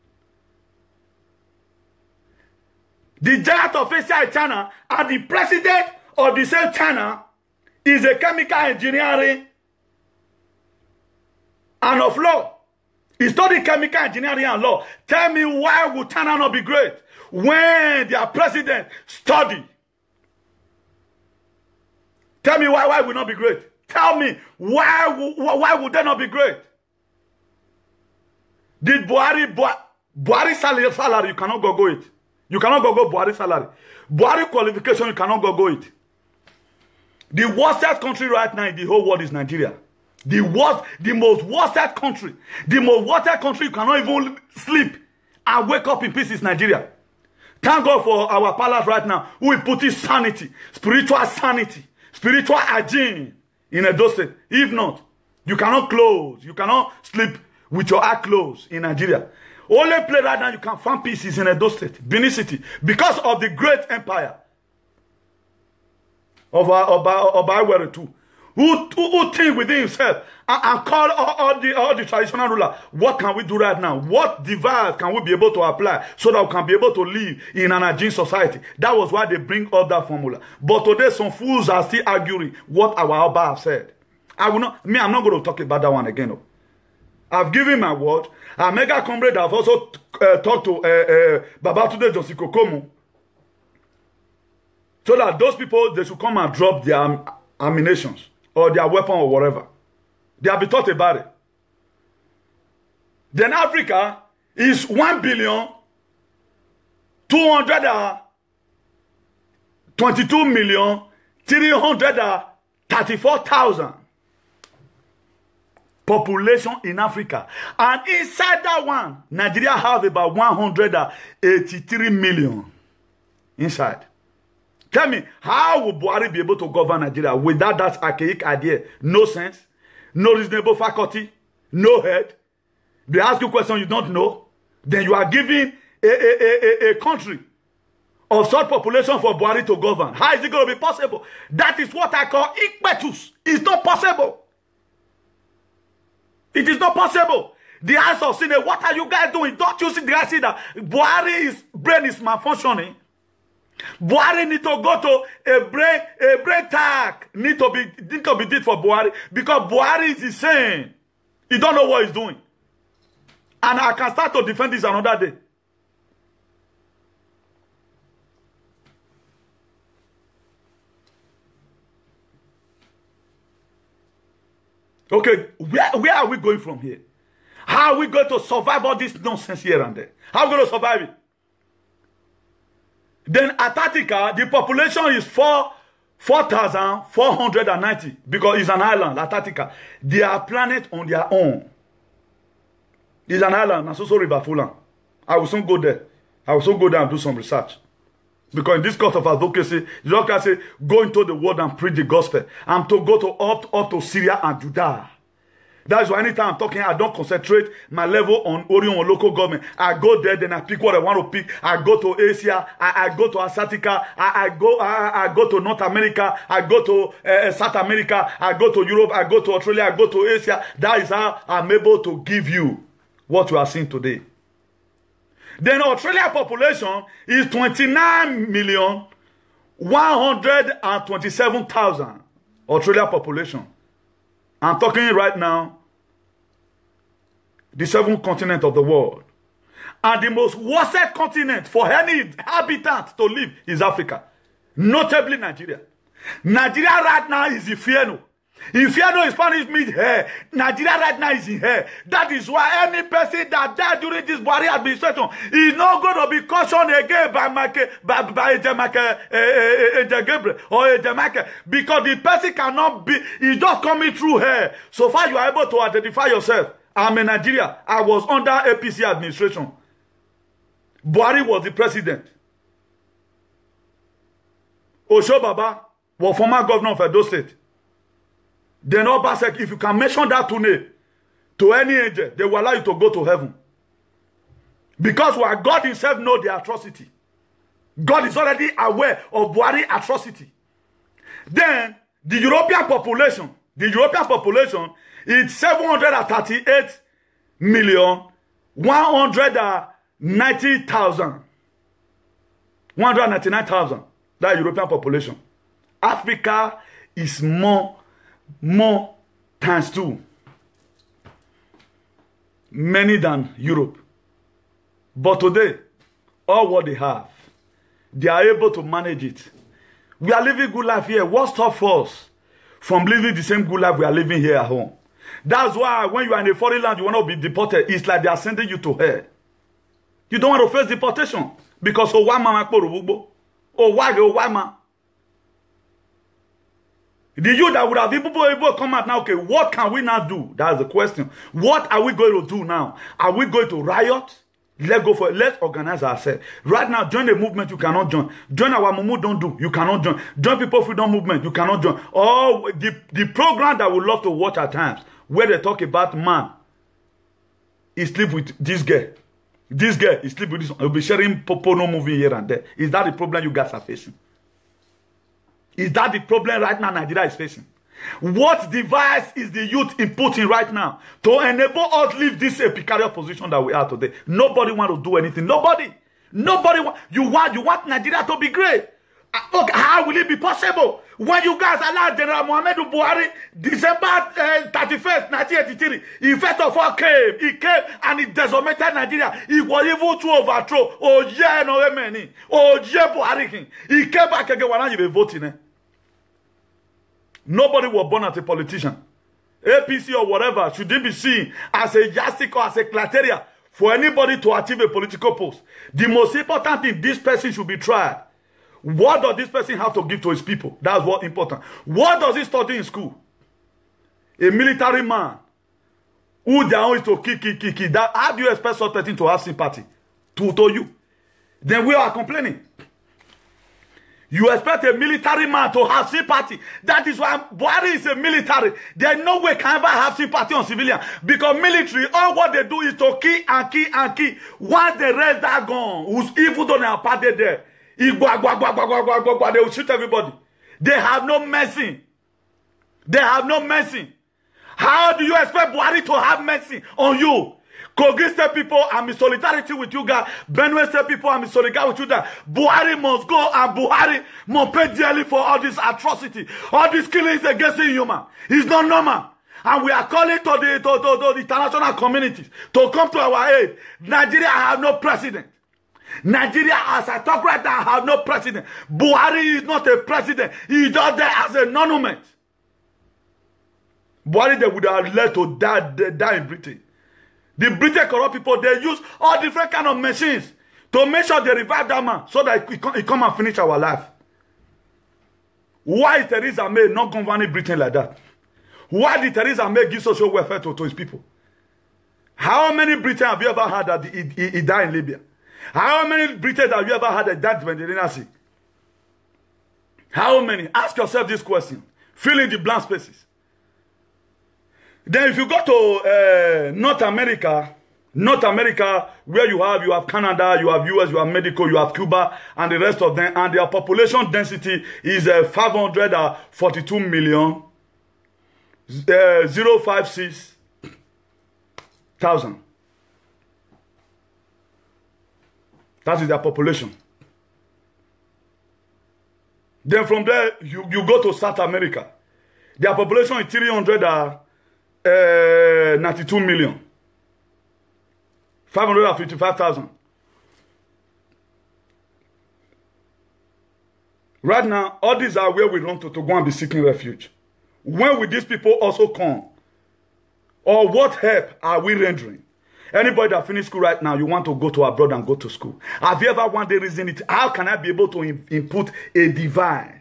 The giant of Asia is China. And the president of the same China is a chemical engineering and of law. He studied chemical engineering and law. Tell me, why would China not be great when their president studied? Tell me why why would not be great. Tell me why why would they not be great? Did Buhari Buhari salary salary you cannot go go it. You cannot go go Buhari salary. Buhari qualification you cannot go go it. The worst country right now in the whole world is Nigeria. The worst, the most worst country, the most worst country you cannot even sleep and wake up in peace is Nigeria. Thank God for our palace right now, who will put his sanity, spiritual sanity, spiritual hygiene in Edo State. If not, you cannot close, you cannot sleep with your eye closed in Nigeria. Only place right now you can find peace is in Edo State, Benin City, because of the great empire of Oba too. Who, who, who think within himself and, and call all, all, the, all the traditional rulers. What can we do right now? What device can we be able to apply so that we can be able to live in an hygiene society? That was why they bring up that formula. But today some fools are still arguing what our Oba have said. I will not, me, I'm not going to talk about that one again. No. I've given my word. Our mega comrade have also uh, talked to uh, uh, Babatunde Josiko Komu, so that those people, they should come and drop their am ammunitions or their weapon or whatever. They have been taught about it. Then Africa is one billion two hundred twenty-two million three hundred thirty-four thousand population in Africa. And inside that one, Nigeria have about one hundred eighty-three million inside. Tell me, how will Buhari be able to govern Nigeria without that archaic idea? No sense, no reasonable faculty, no head. They ask you a question you don't know, then you are giving a, a, a, a country of such population for Buhari to govern. How is it going to be possible? That is what I call impetus. It's not possible. It is not possible. The eyes of Senate, what are you guys doing? Don't you see the guys see that Buhari's brain is malfunctioning? Buhari need to go to a brain, a brain tag need to be need to be did for Buhari because Buhari is insane. He don't know what he's doing. And I can start to defend this another day. Okay, where, where are we going from here? How are we going to survive all this nonsense here and there? How are we going to survive it? Then Antarctica, the population is four thousand four hundred ninety because it's an island, Antarctica. They are planet on their own. It's an island, and so River Fulan. I will soon go there. I will soon go there and do some research. Because in this court of advocacy, the doctor say, go into the world and preach the gospel. I'm to go to up, up to Syria and Judah. That's why anytime I'm talking, I don't concentrate my level on Orion or local government. I go there, then I pick what I want to pick. I go to Asia, I, I go to Antarctica, I, I go I, I go to North America, I go to uh, South America, I go to Europe, I go to Australia, I go to Asia. That is how I'm able to give you what you are seeing today. Then Australia population is twenty-nine million one hundred twenty-seven thousand. Australia population. I'm talking right now, the seventh continent of the world. And the most worst continent for any habitant to live is Africa. Notably Nigeria. Nigeria right now is Ifeano. Ifeano in Spanish means hair. Nigeria right now is in hair. That is why any person that died during this Buhari administration is not going to be cautioned again by Michael, by, by Ejemaka, Eje Gabriel or Ejemaka, because the person cannot be, he's just coming through hair. So far you are able to identify yourself. I'm in Nigeria. I was under A P C administration. Buhari was the president. Osho Baba was former governor of Edo State. Then Obasek, if you can mention that to name, to any angel, they will allow you to go to heaven. Because where God himself knows the atrocity. God is already aware of Buhari atrocity. Then, the European population, the European population is seven hundred thirty-eight million one hundred ninety thousand. one hundred ninety-nine thousand. That European population. Africa is more More times two. Many than Europe. But today, all what they have, they are able to manage it. We are living good life here. What stops us from living the same good life we are living here at home? That's why when you are in a foreign land, you want to be deported. It's like they are sending you to hell. You don't want to face deportation. Because oh why mama oh why oh why ma. The youth that would have people able to come out now, okay, what can we now do? That's the question. What are we going to do now? Are we going to riot? Let's go for it. Let's organize ourselves. Right now, join the movement, you cannot join. Join our Mumu don't do, you cannot join. Join People Freedom Movement, you cannot join. Oh, the, the program that we love to watch at times, where they talk about man, he sleep with this girl. This girl, he sleep with this one. He'll be sharing Popono movie here and there. Is that the problem you guys are facing? Is that the problem right now Nigeria is facing? What device is the youth inputting right now to enable us live this precarious position that we are today? Nobody want to do anything. Nobody. Nobody want. You want, you want Nigeria to be great. Uh, okay, how will it be possible when you guys allow General Muhammadu Buhari December uh, thirty-first, nineteen eighty-three? He first of all came, he came and he decimated Nigeria. He was able to overthrow. Oh yeah, no amen. Oh yeah, Buhari. He came back again when you were voting. Eh? Nobody was born as a politician. A P C or whatever shouldn't be seen as a yardstick or as a criteria for anybody to achieve a political post. The most important thing, this person should be tried. What does this person have to give to his people? That's what important. What does he study in school? A military man who their own is to kill, kill, kill, kill. That, how do you expect such person to have sympathy to, to you? Then we are complaining. You expect a military man to have sympathy. That is why Buhari is a military. There no way can ever have sympathy on civilian. Because military, all what they do is to kill and kill and kill. Once the rest are gone, who's evil done are parted there. They will shoot everybody. They have no mercy. They have no mercy. How do you expect Buhari to have mercy on you? Kogi State people, I'm in solidarity with you guys. Benue State people, I'm in solidarity with you guys. Buhari must go and Buhari must pay dearly for all this atrocity. All these killings against the human. It's not normal. And we are calling to the, to, to, to the international communities to come to our aid. Nigeria have no president. Nigeria, as I talk right now, have no president. Buhari is not a president. He is just there as a monument. Buhari, they would have led to die, die in Britain. The British corrupt people, they use all different kind of machines to make sure they revive that man so that he come, he come and finish our life. Why is Theresa May not governing Britain like that? Why did Theresa May give social welfare to, to his people? How many Britain have you ever had that he, he, he died in Libya? How many Britain have you ever had that died in the Mediterranean Sea? How many? Ask yourself this question. Fill in the blank spaces. Then if you go to uh, North America, North America, where you have, you have Canada, you have U S, you have Mexico, you have Cuba, and the rest of them, and their population density is uh, five hundred forty-two million, uh, zero five six thousand. That is their population. Then from there, you, you go to South America. Their population is three hundred ninety-two million. five hundred fifty-five thousand. Right now, all these are where we run to, to go and be seeking refuge. When will these people also come? Or what help are we rendering? Anybody that finished school right now, you want to go to abroad and go to school. Have you ever one day reasoned it? How can I be able to in, input a device?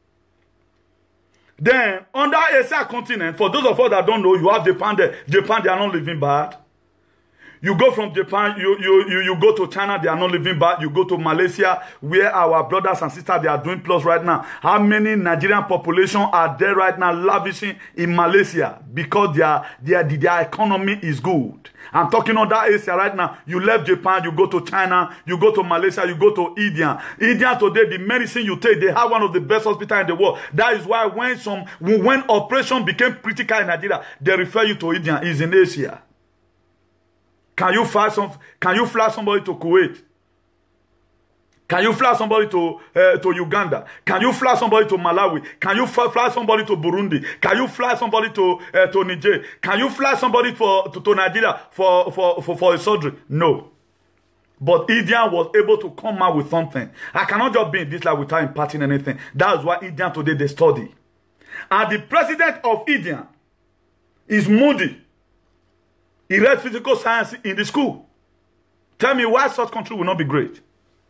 Then, under Asia continent, for those of us that don't know, you have Japan there. Japan, they are not living bad. You go from Japan, you, you, you, you go to China, they are not living bad. You go to Malaysia, where our brothers and sisters, they are doing plus right now. How many Nigerian population are there right now lavishing in Malaysia? Because their, their, their economy is good. I'm talking on that Asia right now. You left Japan, you go to China, you go to Malaysia, you go to India. India today, the medicine you take, they have one of the best hospitals in the world. That is why when some, when operation became critical in Nigeria, they refer you to India. It's in Asia. Can you fly some? Can you fly somebody to Kuwait? Can you fly somebody to uh, to Uganda? Can you fly somebody to Malawi? Can you fly somebody to Burundi? Can you fly somebody to uh, to Niger? Can you fly somebody for to, to Nigeria for for for for a surgery? No. But India was able to come out with something. I cannot just be in this life without imparting anything. That's why India today they study. And the president of India is Modi. He read physical science in the school. Tell me why such country will not be great.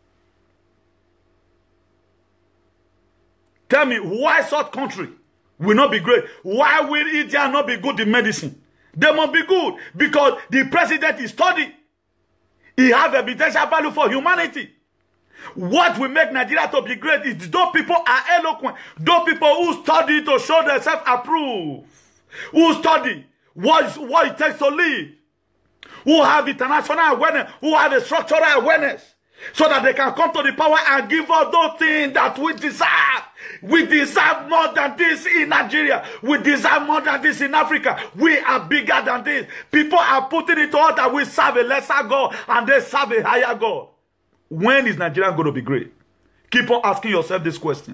Tell me why such country will not be great. Why will India not be good in medicine? They must be good because the president is studied. He has evidential value for humanity. What will make Nigeria to be great is those people are eloquent. Those people who study to show themselves approved. Who study what, what it takes to live. Who have international awareness. Who have a structural awareness. So that they can come to the power and give us those things that we deserve. We deserve more than this in Nigeria. We deserve more than this in Africa. We are bigger than this. People are putting it on that we serve a lesser God and they serve a higher God. When is Nigeria going to be great? Keep on asking yourself this question.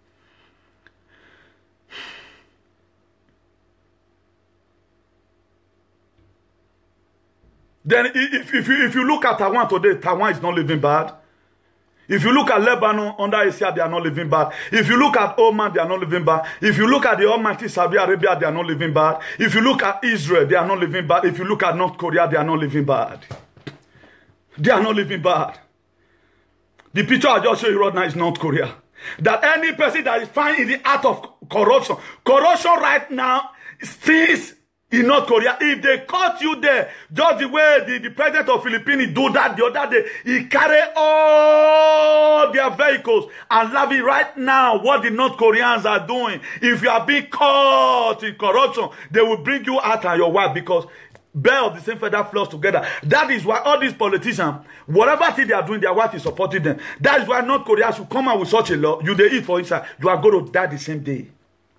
Then if, if, you, if you look at Taiwan today, Taiwan is not living bad. If you look at Lebanon, under Asia, they are not living bad. If you look at Oman, they are not living bad. If you look at the almighty Saudi Arabia, they are not living bad. If you look at Israel, they are not living bad. If you look at North Korea, they are not living bad. They are not living bad. The picture I just showed you right now is North Korea. That any person that is found in the act of corruption, corruption right now still in North Korea, if they caught you there, just the way the, the president of Philippines do that the other day, he carry all their vehicles and love it right now. What the North Koreans are doing, if you are being caught in corruption, they will bring you out and your wife because bear of the same feather flows together. That is why all these politicians, whatever thing they are doing, their wife is supporting them. That is why North Korea should come out with such a law. You they eat for inside, you are going to die the same day.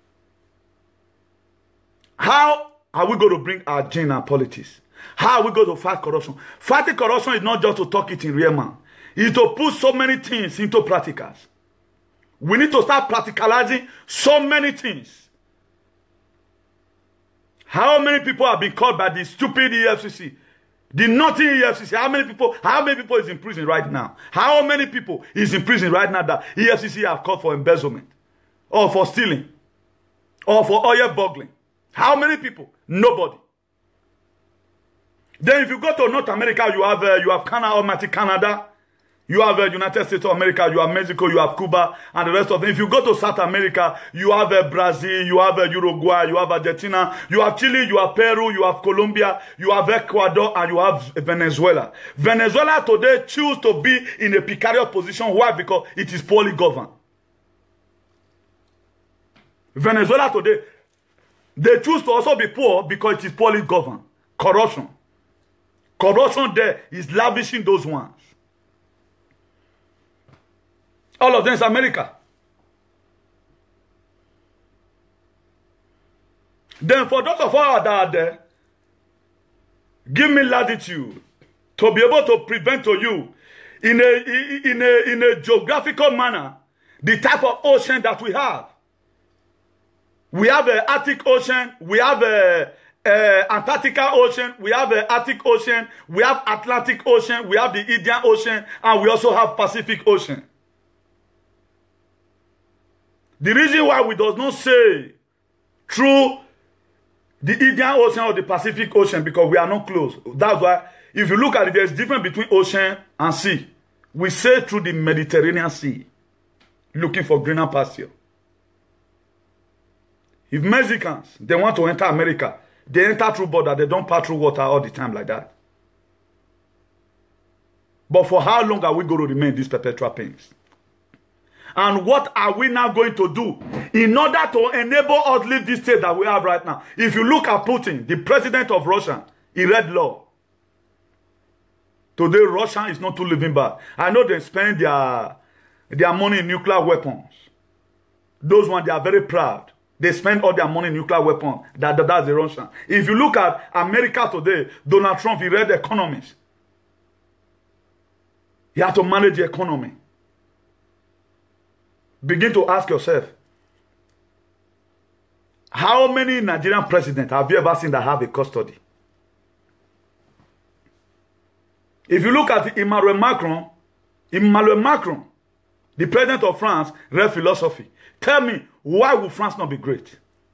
How are we going to bring our gene and politics? How are we going to fight corruption? Fighting corruption is not just to talk it in real man. It's to put so many things into practicals. We need to start practicalizing so many things. How many people have been caught by the stupid E F C C? The naughty E F C C. How many people, how many people is in prison right now? How many people is in prison right now that E F C C have caught for embezzlement? Or for stealing? Or for oil boggling? How many people? Nobody. Then if you go to North America, you have uh, you have Canada, Almighty Canada. You have uh, United States of America, you have Mexico, you have Cuba, and the rest of them. If you go to South America, you have uh, Brazil, you have uh, Uruguay, you have Argentina, you have Chile, you have Peru, you have Colombia, you have Ecuador, and you have Venezuela. Venezuela today choose to be in a precarious position. Why? Because it is poorly governed. Venezuela today, they choose to also be poor because it is poorly governed. Corruption. Corruption there is lavishing those ones. All of them is America. Then for those of us that are there, give me latitude to be able to prevent to you in a, in a, in a geographical manner the type of ocean that we have. We have an Arctic Ocean, we have a, a Antarctica Ocean, we have an Arctic Ocean, we have Atlantic Ocean, we have the Indian Ocean, and we also have Pacific Ocean. The reason why we does not say through the Indian Ocean or the Pacific Ocean, because we are not close. That's why, if you look at it, there's difference between ocean and sea. We say through the Mediterranean Sea, looking for greener pasture. If Mexicans, they want to enter America, they enter through border, they don't pass through water all the time like that. But for how long are we going to remain these perpetual pains? And what are we now going to do in order to enable us to live this state that we have right now? If you look at Putin, the president of Russia, he read law. Today, Russia is not too living bad. I know they spend their, their money in nuclear weapons. Those ones, they are very proud. They spend all their money in nuclear weapons. That, that, that's the Russian. If you look at America today, Donald Trump, he read the economics. He had to manage the economy. Begin to ask yourself, how many Nigerian presidents have you ever seen that have a custody? If you look at Emmanuel Macron, Emmanuel Macron, the president of France, read philosophy. Tell me, why would France not be great?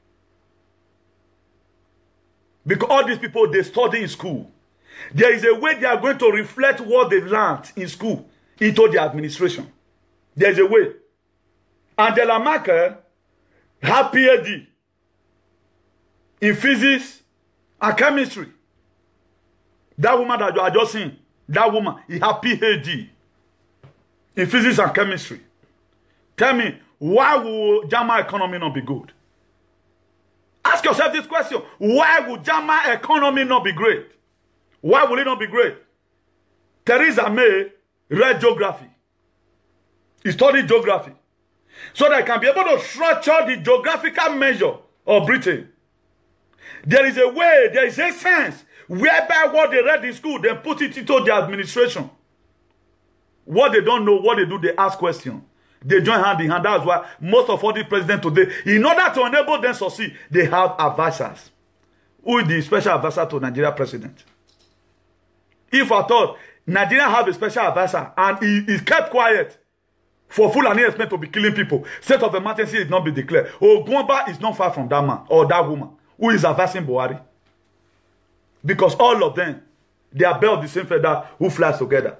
Because all these people, they study in school. There is a way they are going to reflect what they learned in school into the administration. There is a way. Angela Merkel had P H D in physics and chemistry. That woman that you are just seeing, that woman, he had P H D in physics and chemistry. Tell me, why will German economy not be good? Ask yourself this question. Why would German economy not be great? Why will it not be great? Theresa May read geography. He studied geography. So that I can be able to structure the geographical measure of Britain. There is a way, there is a sense, whereby what they read in school, they put it into the administration. What they don't know, what they do, they ask questions. They join hand in hand. That's why most of all the presidents today, in order to enable them to succeed, they have advisors. Who is the special advisor to Nigeria president? If I thought Nigeria have a special advisor and he is kept quiet, for Fulani expect to be killing people, state of emergency is not be declared. Ogwumba is not far from that man or that woman who is advising Buhari. Because all of them, they are built the same feather who flies together.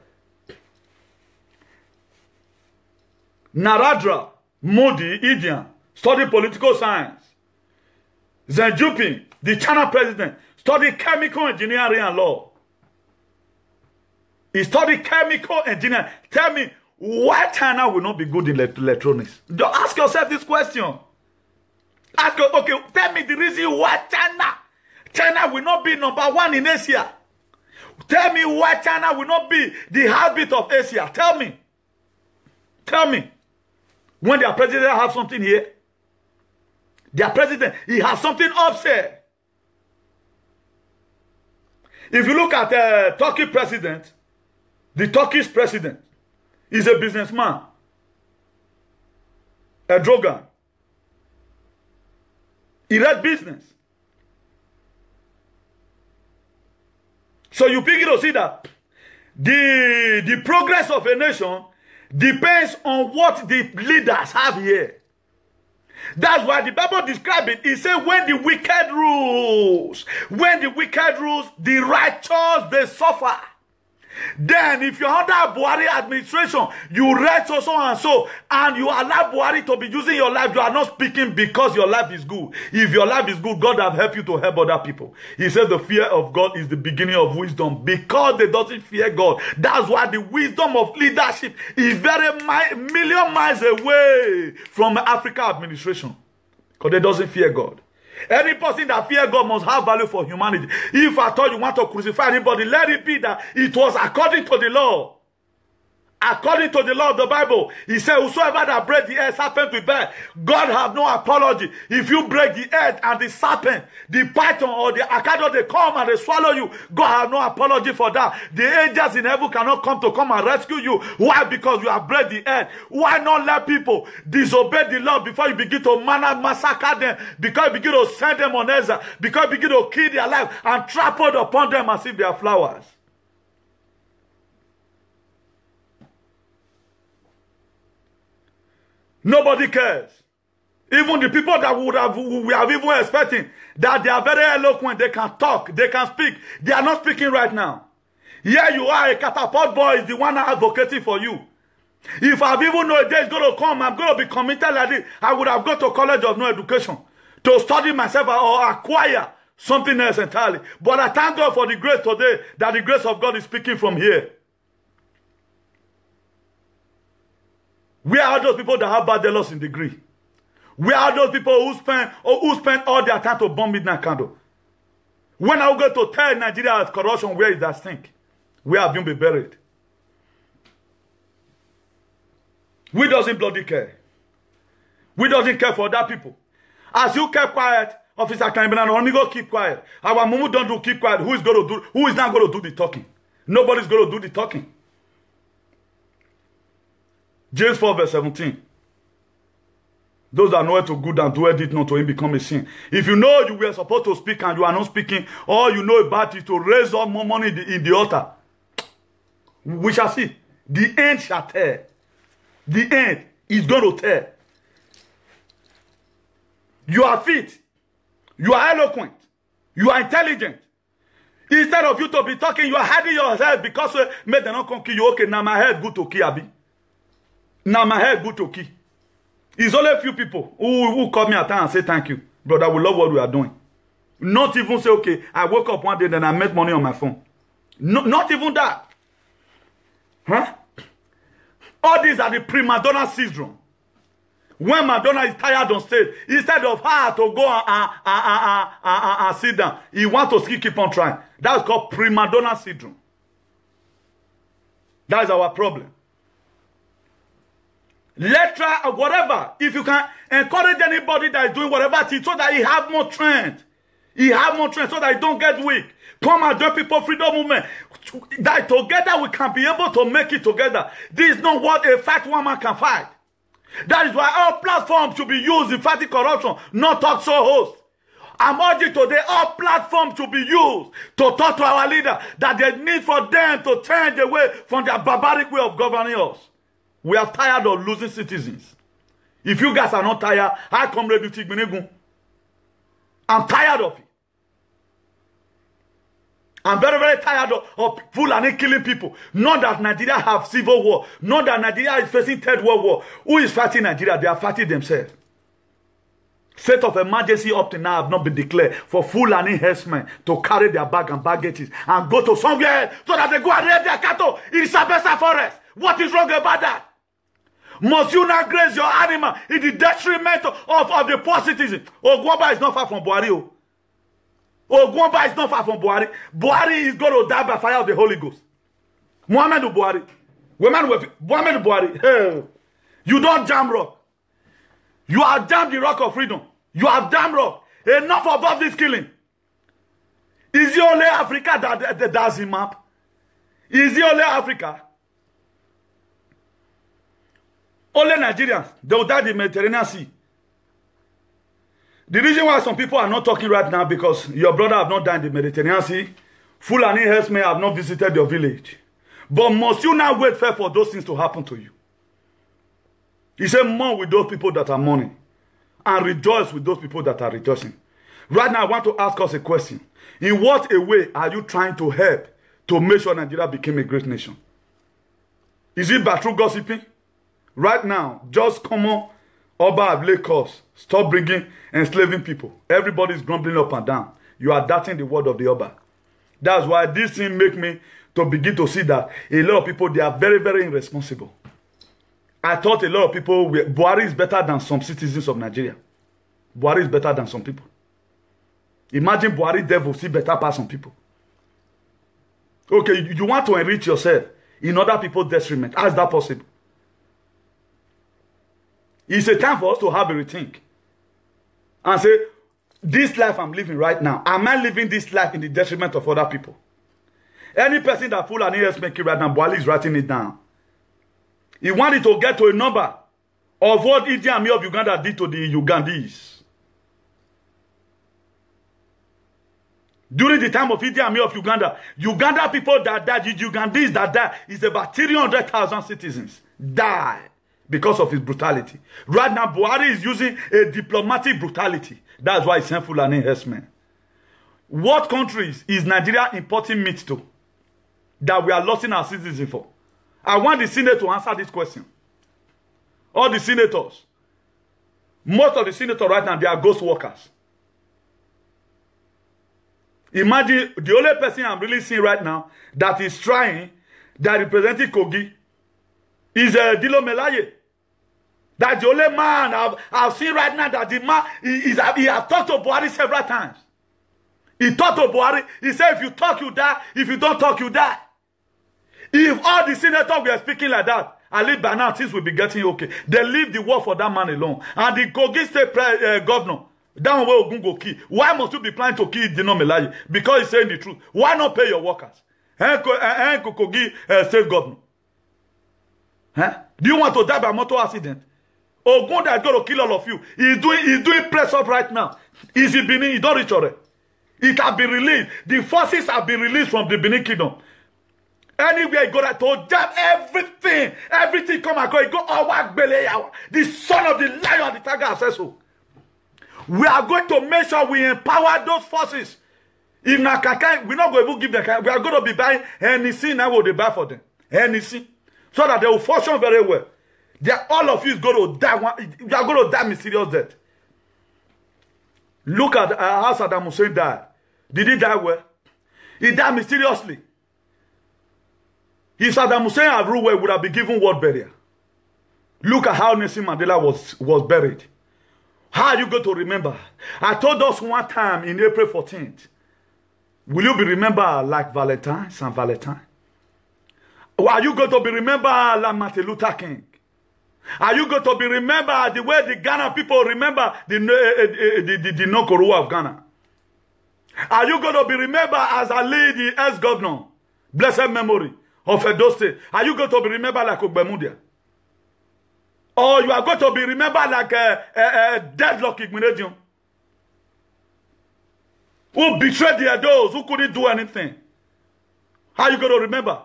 Narendra Modi, Indian, studied political science. Xi Jinping, the China president, studied chemical engineering and law. He studied chemical engineering. Tell me, why China will not be good in electronics? Just ask yourself this question. Ask your, okay, tell me the reason why China, China will not be number one in Asia. Tell me why China will not be the heartbeat of Asia. Tell me. Tell me. When their president has something here, their president, he has something upstairs. If you look at the uh, Turkey president, the Turkish president is a businessman, Erdogan. He read business. So you begin to see that the, the progress of a nation depends on what the leaders have here. That's why the Bible describes it. It says when the wicked rules, when the wicked rules, the righteous, they suffer. Then if you're under Buhari administration, you read so, so and so, and you allow Buhari to be using your life, you are not speaking because your life is good. If your life is good, God have helped you to help other people. He said the fear of God is the beginning of wisdom. Because they don't fear God. That's why the wisdom of leadership is very mi million miles away from Africa administration. Because they doesn't fear God. Any person that fears God must have value for humanity. If I thought you want to crucify anybody, let it be that it was according to the law. According to the law of the Bible, he said, whosoever that break the earth, serpent will bear. God have no apology. If you break the earth and the serpent, the python or the akado, they come and they swallow you, God have no apology for that. The angels in heaven cannot come to come and rescue you. Why? Because you have break the earth. Why not let people disobey the law before you begin to massacre them? Because you begin to send them on Ezra. Because you begin to kill their life and trample upon them as if they are flowers. Nobody cares. Even the people that would have, we have even expecting that they are very eloquent, they can talk, they can speak. They are not speaking right now. Here you are, a catapult boy is the one advocating for you. If I've even known a day is going to come, I'm going to be committed like this, I would have gone to college of no education to study myself or acquire something else entirely. But I thank God for the grace today, that the grace of God is speaking from here. Where are those people that have bachelor's in degree? Where are those people who spend or who spend all their time to bomb midnight candle? When are we going to tell Nigeria as corruption, where is that stink? Where have you been buried? We doesn't bloody care. We doesn't care for other people. As you kept quiet, Officer Kambina, only go keep quiet. Our Mumu don't do keep quiet. Who is going to do? Who is not going to do the talking? Nobody's going to do the talking. James four verse seventeen. Those that know it to good and do it not to him become a sin. If you know you were supposed to speak and you are not speaking, all you know about it to raise up more money in the, in the altar. We shall see. The end shall tell. The end is going to tell. You are fit. You are eloquent. You are intelligent. Instead of you to be talking, you are hiding yourself because uh, may they not come kill you. Okay, now my head good to kill Abi. Now my head good to key. It's only a few people who, who call me at time and say thank you. Brother, we love what we are doing. Not even say, okay, I woke up one day and I made money on my phone. No, not even that. Huh? All these are the prima donna syndrome. When Madonna is tired on stage, instead of her to go and, and, and, and, and, and sit down, he wants to still keep on trying. That's called prima donna syndrome. That is our problem. Let's try whatever. If you can encourage anybody that is doing whatever it is so that he have more strength. He have more strength so that he don't get weak. Come and join People Freedom Movement. That together we can be able to make it together. This is not what a fat woman can fight. That is why all platforms should be used in fighting corruption, not talk show hosts. I'm urging today all platforms should be used to talk to our leader that there's need for them to change away from their barbaric way of governing us. We are tired of losing citizens. If you guys are not tired, I come ready to take. I'm tired of it. I'm very, very tired of, of Fulani killing people. Not that Nigeria have civil war. Not that Nigeria is facing third world war. Who is fighting Nigeria? They are fighting themselves. State of emergency up to now have not been declared for Fulani herdsmen to carry their bag and baggages and go to somewhere so that they go and raid their cattle in Sabesa forest. What is wrong about that? Must you not graze your animal in the detriment of, of the poor citizen? Ogwamba is not far from Buhari. Ogwamba is not far from Buhari. Buhari is going to die by fire of the Holy Ghost. Muhammadu Buhari. Muhammadu Buhari. Hey. You don't jam rock. You have jammed the rock of freedom. You have jammed rock. Enough of this killing. Is it only Africa that, that, that does the map? Is it only Africa? Only Nigerians, they will die in the Mediterranean Sea. The reason why some people are not talking right now because your brother have not died in the Mediterranean Sea Fulani herdsmen have not visited your village. But must you now wait for those things to happen to you? He said, mourn with those people that are mourning, and rejoice with those people that are rejoicing. Right now, I want to ask us a question. In what a way are you trying to help to make sure Nigeria became a great nation? Is it by true gossiping? Right now, just come on, Oba have laid cause. Stop bringing enslaving people. Everybody's grumbling up and down. You are doubting the word of the Oba. That's why this thing make me to begin to see that a lot of people, they are very, very irresponsible. I thought a lot of people, were, Buhari is better than some citizens of Nigeria. Buhari is better than some people. Imagine Buhari devil see better past some people. Okay, you, you want to enrich yourself in other people's detriment. How is that possible? It's a time for us to have a rethink. And say, this life I'm living right now, am I living this life in the detriment of other people? Any person that full and ears make it right now, Buhari is writing it down. He wanted to get to a number of what Idi Amin of Uganda did to the Ugandese. During the time of Idi Amin of Uganda, Uganda people that died, the Ugandese that died, is about three hundred thousand citizens died because of his brutality. Right now, Buhari is using a diplomatic brutality. That's why he's sent Fulani herdsmen. What countries is Nigeria importing meat to that we are losing our citizens for? I want the Senate to answer this question. All the senators. Most of the senators right now, they are ghost workers. Imagine the only person I'm really seeing right now that is trying, that representing Kogi, is uh, Dilo Melaye. That's the only man I've, I've seen right now that the man, he, is, he has talked to Buhari several times. He talked to Buhari. He said, if you talk, you die. If you don't talk, you die. If all the senators were speaking like that, at least by now things will be getting okay. They leave the war for that man alone. And the Kogi state uh, governor, that one will go kill. Why must you be planning to kill Dino Melaye? Because he's saying the truth. Why not pay your workers? And Kogi uh, state governor. Huh? Do you want to die by motor accident? Ogun that's going to kill all of you. He's doing, he's doing press up right now. Is he Benin? He don't reach already. It has been released. The forces have been released from the Benin Kingdom. Anywhere you go to jam everything. Everything come and go. You go oh, the son of the lion, the tiger says so. We are going to make sure we empower those forces. If Nakaka, we're not going to give them. We are going to be buying anything now. What they buy for them? Anything. So that they will function very well. They are, all of you is going to die. You are going to die mysterious death. Look at uh, how Saddam Hussein died. Did he die well? He died mysteriously. If Saddam Hussein had ruled well, would have been given world burial. Look at how Nelson Mandela was, was buried. How are you going to remember? I told us one time in April fourteenth. Will you be remembered like Valentine, Saint Valentine? Or are you going to be remembered like Martin Luther King? Are you going to be remembered the way the Ghana people remember the, uh, the, the, the Nokoro of Ghana? Are you going to be remembered as Ali, the ex-governor, blessed memory of Edo State? Are you going to be remembered like Ogbemudia? Or you are going to be remembered like a, a, a deadlock Igbenedion? Who betrayed the Edos, who couldn't do anything? How are you going to remember?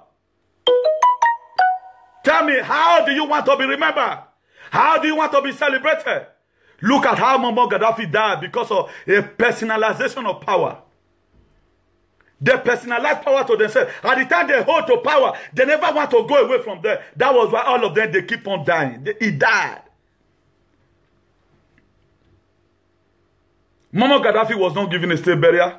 Tell me, how do you want to be remembered? How do you want to be celebrated? Look at how Muammar Gaddafi died because of a personalization of power. They personalize power to themselves. At the time they hold to power, they never want to go away from there. That was why all of them, they keep on dying. They, he died. Muammar Gaddafi was not given a state burial.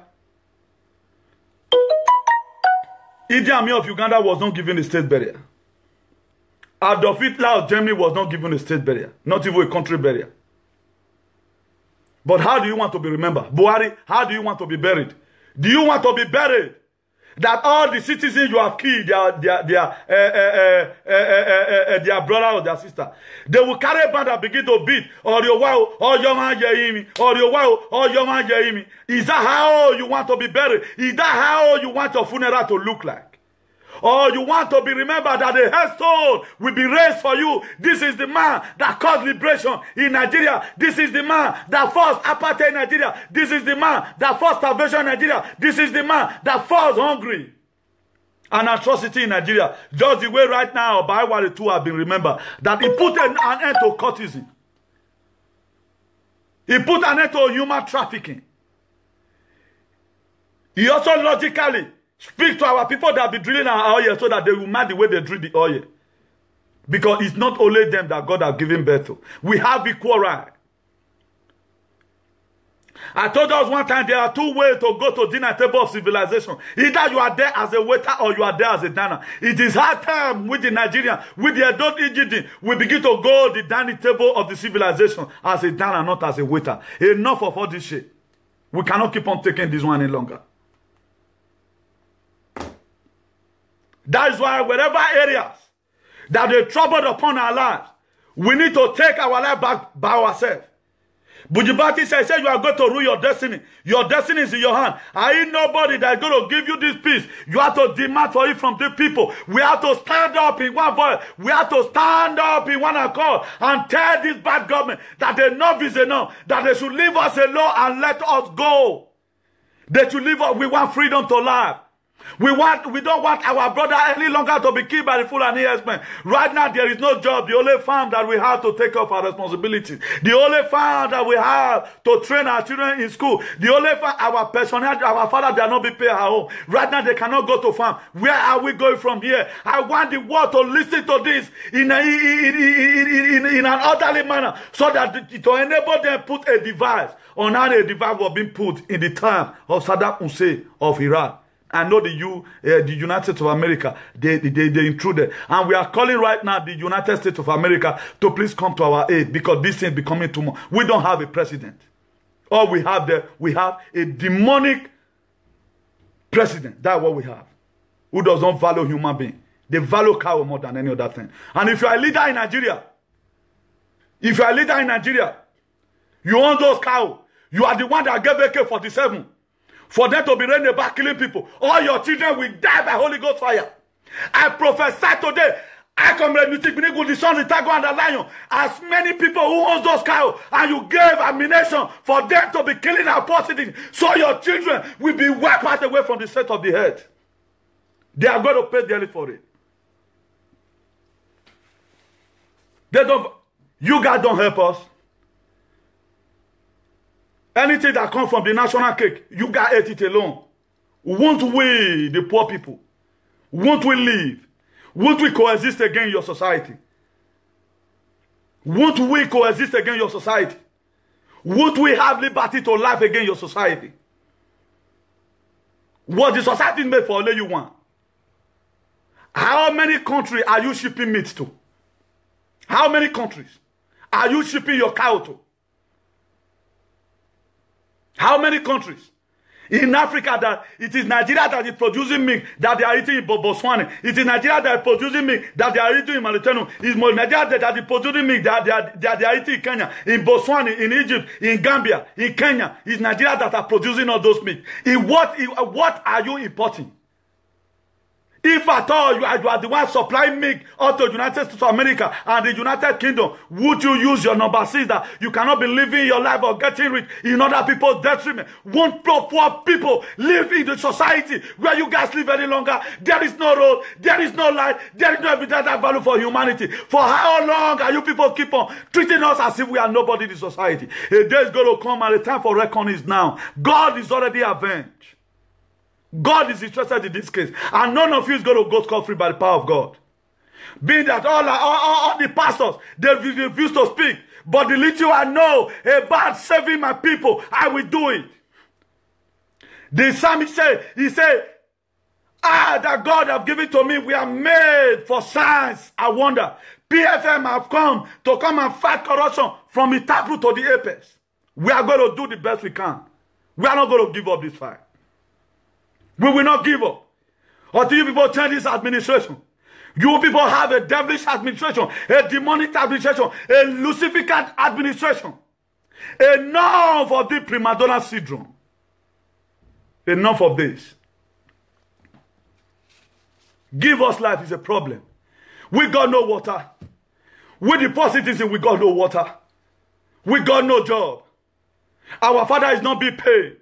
Idi Amin of Uganda was not given a state burial. Adolf Hitler of Germany was not given a state burial. Not even a country burial. But how do you want to be remembered? Buhari, how do you want to be buried? Do you want to be buried? That all the citizens you have killed, their, their, their, uh, uh, uh, uh, uh, uh, their brother or their sister, they will carry a band and begin to beat, or your wow, or your man Yehimi, or your wow, or your man Yehimi. Is that how you want to be buried? Is that how you want your funeral to look like? or you want to be remembered that the headstone will be raised for you. This is the man that caused liberation in Nigeria. This is the man that forced apartheid in Nigeria. This is the man that forced starvation in Nigeria. This is the man that forced hungry and atrocity in Nigeria. Just the way right now, by what the two have been remembered, that he put an, an end to cultism. He put an end to human trafficking. He also logically speaks to our people that be drilling our oil so that they will mind the way they drill the oil. Because it's not only them that God has given birth to. We have equal right. I told us one time there are two ways to go to dinner table of civilization. Either you are there as a waiter or you are there as a diner. It is hard time with the Nigerian, with the adult Egyptian, we begin to go to the dining table of the civilization as a diner, not as a waiter. Enough of all this shit. We cannot keep on taking this one any longer. That is why wherever areas that they troubled upon our lives, we need to take our life back by ourselves. Bujibati says, say you are going to rule your destiny. Your destiny is in your hand. I ain't nobody that is going to give you this peace. You have to demand for it from the people. We have to stand up in one voice. We have to stand up in one accord and tell this bad government that enough is enough. That they should leave us alone and let us go. They should leave us. We want freedom to live. We want, we don't want our brother any longer to be killed by the Fulani herdsmen. Right now, there is no job. The only farm that we have to take off our responsibilities. The only farm that we have to train our children in school. The only farm, our personnel, our father, they are not be paid at home. Right now, they cannot go to farm. Where are we going from here? I want the world to listen to this in, a, in, in, in, in an orderly manner so that to enable them put a device on how a device was being put in the time of Saddam Hussein of Iraq. I know the U, uh, the United States of America, they, they, they intruded. And we are calling right now the United States of America to please come to our aid because this thing is becoming too much. We don't have a president. All we have there, we have a demonic president. That's what we have. Who does not value human being. They value cow more than any other thing. And if you are a leader in Nigeria, if you are a leader in Nigeria, you own those cows. You are the one that gave A K forty-seven. For them to be running back killing people. All your children will die by Holy Ghost fire. I prophesy today. I come to the son, the tiger, and the lion. As many people who own those cows, and you gave ammunition for them to be killing our prostitutes, so your children will be wiped out away from the set of the head. They are going to pay dearly for it. They don't. You guys don't help us. Anything that comes from the national cake, you guys ate it alone. Won't we, the poor people, won't we live? Won't we coexist again in your society? Won't we coexist again in your society? Won't we have liberty to live again in your society? Was the society made for only you one? How many countries are you shipping meat to? How many countries are you shipping your cow to? How many countries? In Africa, that it is Nigeria that is producing milk that they are eating in Botswana. It is Nigeria that is producing milk that they are eating in Mauritania. It is Nigeria that is producing milk that they are, that they are eating in Kenya, in Botswana, in Egypt, in Gambia, in Kenya. It is Nigeria that are producing all those milk. In what, in, what are you importing? If at all you are, you are the one supplying milk out to the United States of America and the United Kingdom, would you use your number six that you cannot be living your life or getting rich in other people's detriment? Won't poor people live in the society where you guys live any longer? There is no road, there is no light, there is no evidence of value for humanity. For how long are you people keep on treating us as if we are nobody in the society? A day is going to come and the time for reckoning is now. God is already avenged. God is interested in this case. And none of you is going to go scot-free by the power of God. Being that all, all, all, all the pastors, they refuse to speak. But the little I know about saving my people, I will do it. The psalmist said, he said, ah, that God have given to me, we are made for signs and wonder. P F M have come to come and fight corruption from the taproot to the apex. We are going to do the best we can. We are not going to give up this fight. We will not give up until you people change this administration. You people have a devilish administration, a demonic administration, a Luciferian administration. Enough of the prima donna syndrome. Enough of this. Give us life is a problem. We got no water. We the poor citizens, we got no water. We got no job. Our father is not being paid.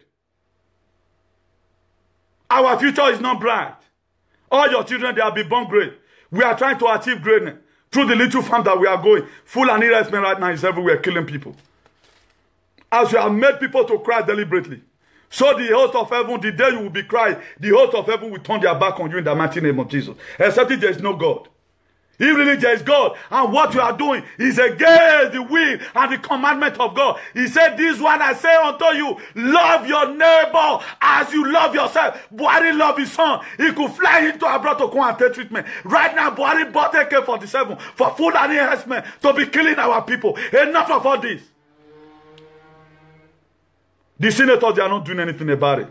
Our future is not bright. All your children, they have been born great. We are trying to achieve greatness through the little farm that we are going. Full and harassment right now is everywhere, killing people. As you have made people to cry deliberately, so the host of heaven, the day you will be crying, the host of heaven will turn their back on you in the mighty name of Jesus. Except if there is no God. If really there is God, and what you are doing is against the will and the commandment of God. He said, this one I say unto you, love your neighbor as you love yourself. Buhari love his son. He could fly into abroad to come and take treatment. Right now, Buhari bought A K forty-seven for food and enhancement to be killing our people. Enough of all this. The senators, they are not doing anything about it.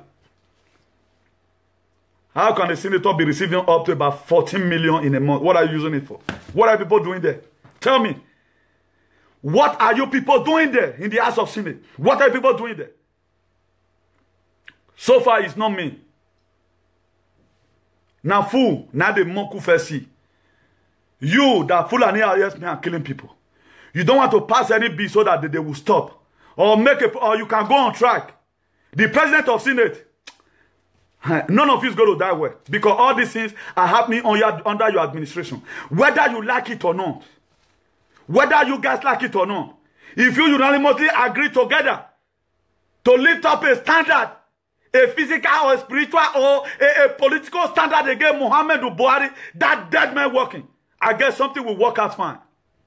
How can a senator be receiving up to about fourteen million in a month? What are you using it for? What are people doing there? Tell me. What are you people doing there in the House of Senate? What are people doing there? So far, it's not me. Now, fool, now the Moku Fesi. You, that fool and yes, me are killing people. You don't want to pass any bill so that they, they will stop. Or make a, or you can go on track. The president of Senate, none of you is going to die well. Because all these things are happening on your, under your administration. Whether you like it or not. Whether you guys like it or not. If you unanimously agree together to lift up a standard, a physical or a spiritual or a, a political standard against Muhammad Buhari, that dead man working, I guess something will work out fine.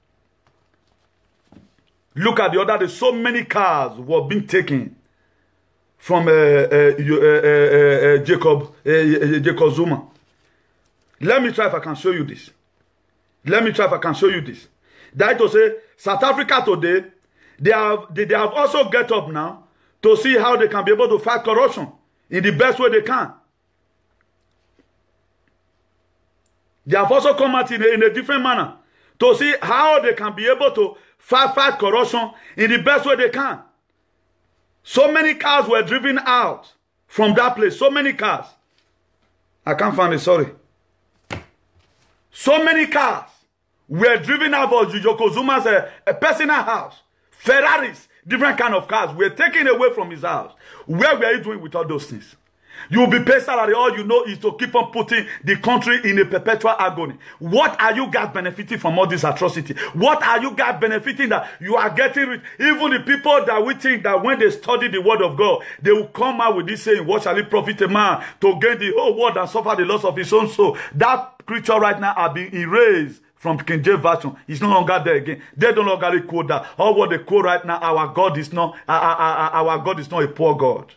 Look at the other day, so many cars were being taken from uh, uh, uh, uh, uh, Jacob, uh, uh, Jacob Zuma. Let me try if I can show you this. Let me try if I can show you this. That to say, South Africa today, they have, they, they have also get up now to see how they can be able to fight corruption in the best way they can. They have also come out in a, in a different manner to see how they can be able to fight, fight corruption in the best way they can. So many cars were driven out from that place. So many cars. I can't find it, sorry. So many cars were driven out of Yokozuma's uh, a personal house. Ferraris, different kind of cars were taken away from his house. Where were you doing with all those things? You will be paid salary. All you know is to keep on putting the country in a perpetual agony. What are you guys benefiting from all this atrocity? What are you guys benefiting that you are getting rich? Even the people that we think that when they study the word of God, they will come out with this saying, what shall it profit a man to gain the whole world and suffer the loss of his own soul? That creature right now are being erased from King James Version. It's no longer there again. They don't longer quote that. All what they quote right now, our God is not, our, our, our God is not a poor God.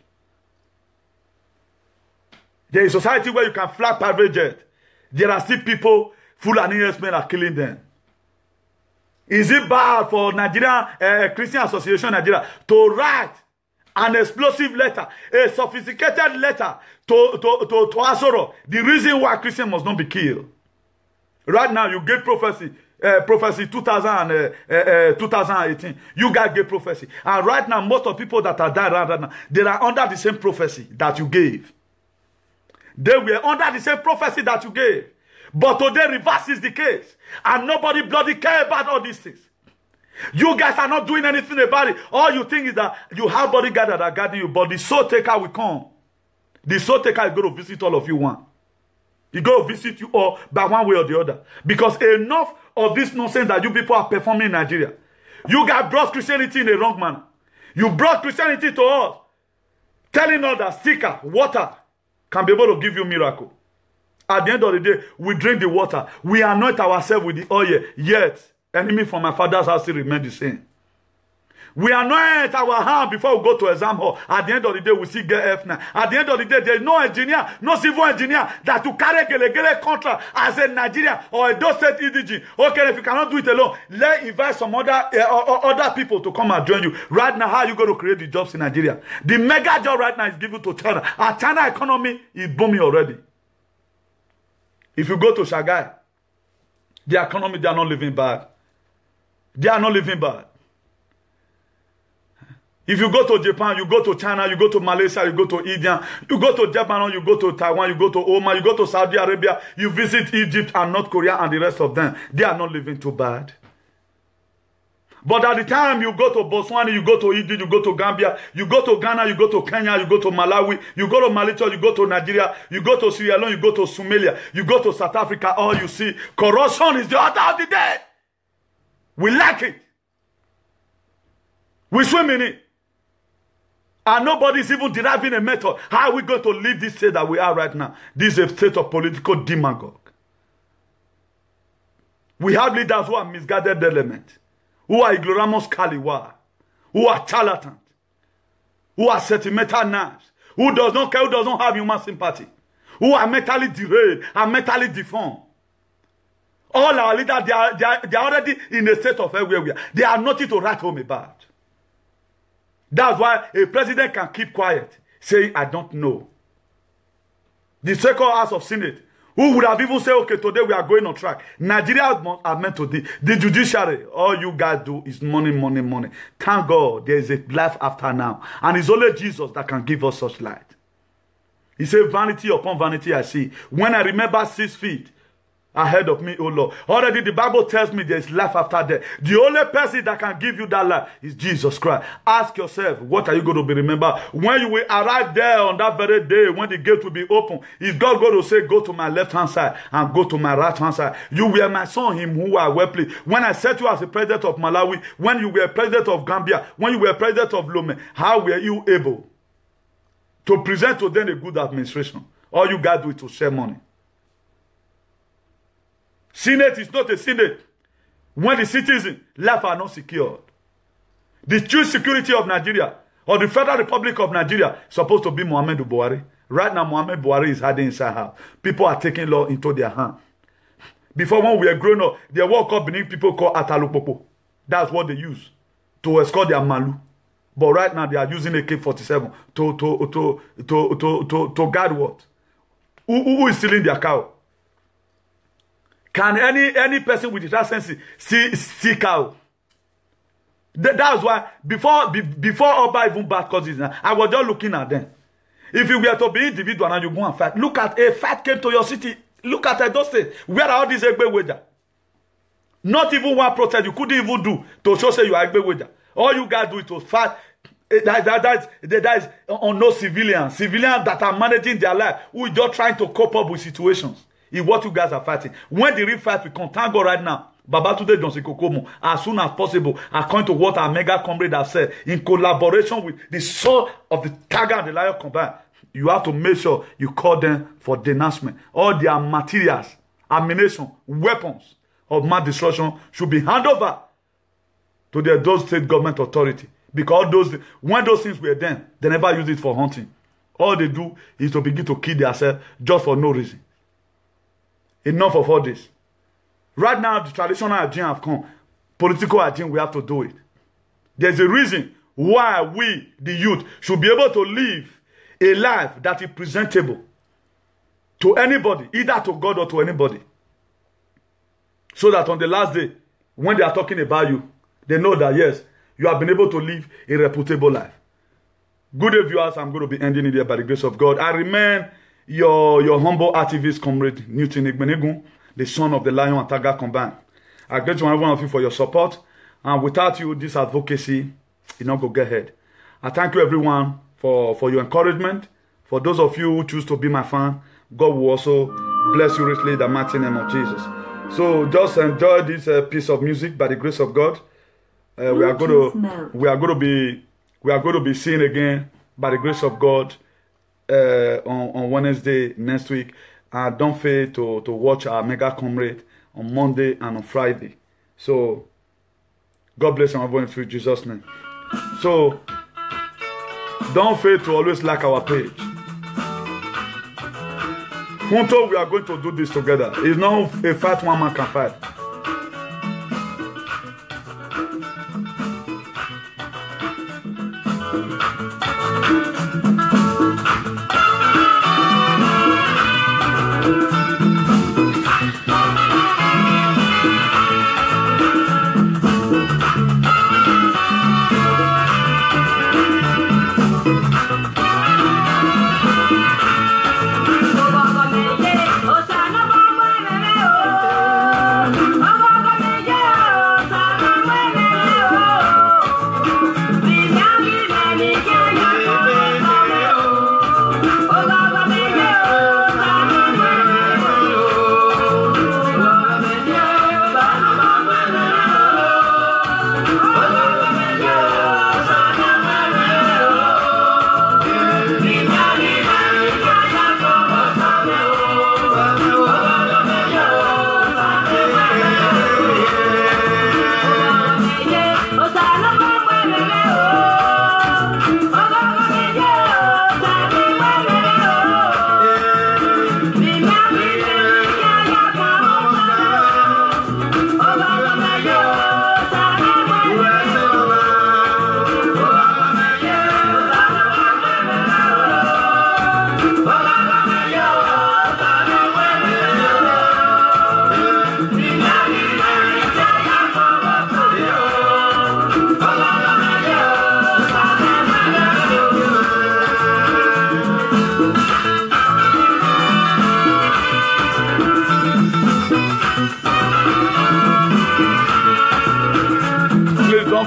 There is a society where you can fly private jet. There are still people, full and innocent men are killing them. Is it bad for Nigeria, uh, Christian Association Nigeria, to write an explosive letter, a sophisticated letter to, to, to, to Asoro, the reason why Christians must not be killed? Right now, you get prophecy, uh, prophecy two thousand, uh, uh, uh, twenty eighteen. You guys get prophecy. And right now, most of the people that are dying right now, they are under the same prophecy that you gave. They were under the same prophecy that you gave. But today, reverse is the case. And nobody bloody care about all these things. You guys are not doing anything about it. All you think is that you have bodyguards that are guarding you, but the soul taker will come. The soul taker is going to visit all of you one. He's going to visit you all by one way or the other. Because enough of this nonsense that you people are performing in Nigeria. You guys brought Christianity in a wrong manner. You brought Christianity to us, telling us that sticker, water, can be able to give you miracle. At the end of the day, we drink the water. We anoint ourselves with the oil. Yet, enemy from my father's house still remain the same. We anoint our hand before we go to exam hall. At the end of the day, we still get F nine. At the end of the day, there is no engineer, no civil engineer that to carry a gele contract as a Nigeria or a Edo State E D G. Okay, if you cannot do it alone, let invite some other uh, or other people to come and join you. Right now, how are you going to create the jobs in Nigeria? The mega job right now is given to China. Our China economy is booming already. If you go to Shanghai, the economy, they are not living bad. They are not living bad. If you go to Japan, you go to China, you go to Malaysia, you go to India, you go to Japan, you go to Taiwan, you go to Oman, you go to Saudi Arabia, you visit Egypt and North Korea and the rest of them. They are not living too bad. But at the time you go to Botswana, you go to Egypt, you go to Gambia, you go to Ghana, you go to Kenya, you go to Malawi, you go to Malaysia, you go to Nigeria, you go to Sierra Leone, you go to Somalia, you go to South Africa, all you see, corruption is the order of the day. We like it. We swim in it. And nobody's even deriving a method. How are we going to leave this state that we are right now? This is a state of political demagogue. We have leaders who are misguided elements, who are ignoramus caliwa, who are charlatans, who are sentimental nerves, who does not care, who does not have human sympathy, who are mentally derailed and mentally deformed. All our leaders, they are, they are, they are already in a state of where we are. They are nothing to write home about. That's why a president can keep quiet, saying, I don't know. The second house of Senate, who would have even said, okay, today we are going on track. Nigeria are meant to do. The judiciary, all you guys do is money, money, money. Thank God there is a life after now. And it's only Jesus that can give us such light. He said, vanity upon vanity I see. When I remember six feet ahead of me, oh Lord. Already the Bible tells me there is life after death. The only person that can give you that life is Jesus Christ. Ask yourself, what are you going to be remembered? When you will arrive there on that very day, when the gate will be open, is God going to say, go to my left hand side and go to my right hand side? You were my son, him who are well pleased. When I set you as the president of Malawi, when you were president of Gambia, when you were president of Lome, how were you able to present to them a good administration? All you got to do is to share money. Senate is not a Senate when the citizens' life are not secured. The true security of Nigeria or the Federal Republic of Nigeria is supposed to be Muhammadu Buhari. Right now, Muhammadu Buhari is hiding inside house. People are taking law into their hand. Before, when we were growing up, they woke up beneath people called Atalupopo. That's what they use to escort their malu. But right now, they are using A K forty-seven to, to, to, to, to, to, to guard what? Who, who is stealing their cow? Can any any person with that sense see see cow? That, that's why before be, before Oba even bad causes, I was just looking at them. If you were to be individual and you go and fight, look at a fight came to your city. Look at Edo State. Where are all these Egbe wager? Not even one protest you couldn't even do to show say you are Egbe wager. All you guys do is to fight. That, that, that, that, that is on no civilians. Civilians that are managing their life, who are just trying to cope up with situations. Is what you guys are fighting. When the real fight will come, thank God right now, Babatunde Johnson Kokomo, as soon as possible, according to what our mega comrade have said, in collaboration with the soul of the Tiger and the Lion combined, you have to make sure you call them for denouncement. All their materials, ammunition, weapons of mass destruction should be handed over to the those state government authority. Because those, when those things were done, they never use it for hunting. All they do is to begin to kill themselves just for no reason. Enough of all this. Right now, the traditional agenda have come. Political agenda, we have to do it. There's a reason why we, the youth, should be able to live a life that is presentable to anybody, either to God or to anybody. So that on the last day, when they are talking about you, they know that, yes, you have been able to live a reputable life. Good day, viewers. I'm going to be ending it here by the grace of God. I remain Your, your humble activist comrade, Newton Igbeneghu, the son of the Lion and Tiger combined. I greet one of you for your support. And without you, this advocacy is not going to get ahead. I thank you, everyone, for, for your encouragement. For those of you who choose to be my fan, God will also bless you richly in the mighty name of Jesus. So just enjoy this uh, piece of music by the grace of God. Uh, we are going to we are going to be we are going to be seeing again by the grace of God. Uh, on, on Wednesday next week. Uh, don't fail to, to watch our mega comrade on Monday and on Friday. So, God bless everyone in Jesus' name. So, don't fail to always like our page. Junto, we are going to do this together. It's not a fight one man can fight.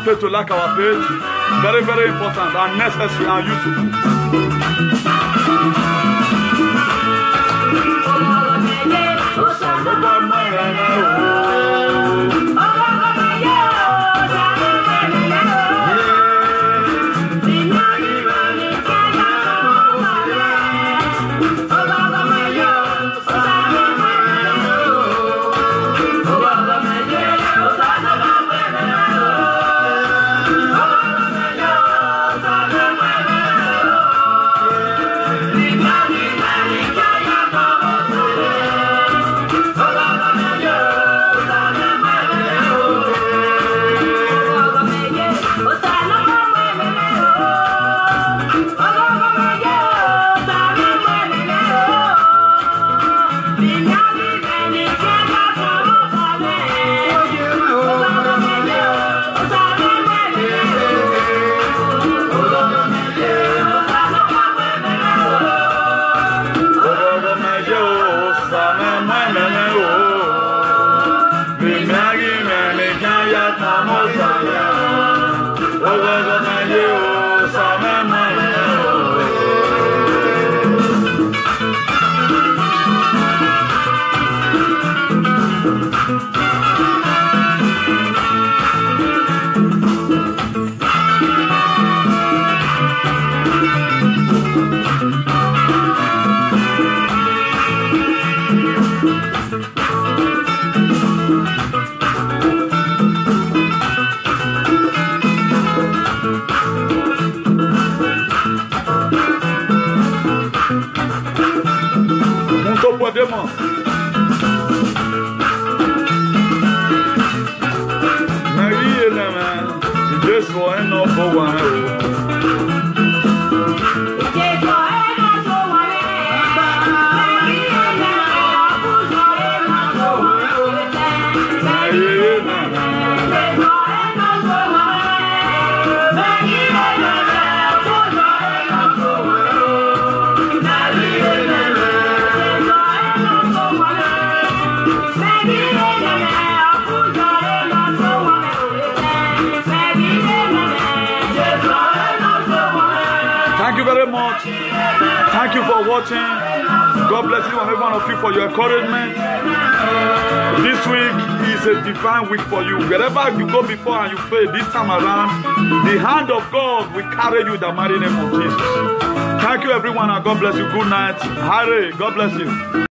page to like our page. Very, very important and necessary and useful. Podemos. Maria, man, just one no for one. Thank you very much. Thank you for watching. God bless you and every one of you for your encouragement. This week is a divine week for you. Wherever you go before and you fail, this time around, the hand of God will carry you in the mighty name of Jesus. Thank you everyone and God bless you. Good night. Harry, God bless you.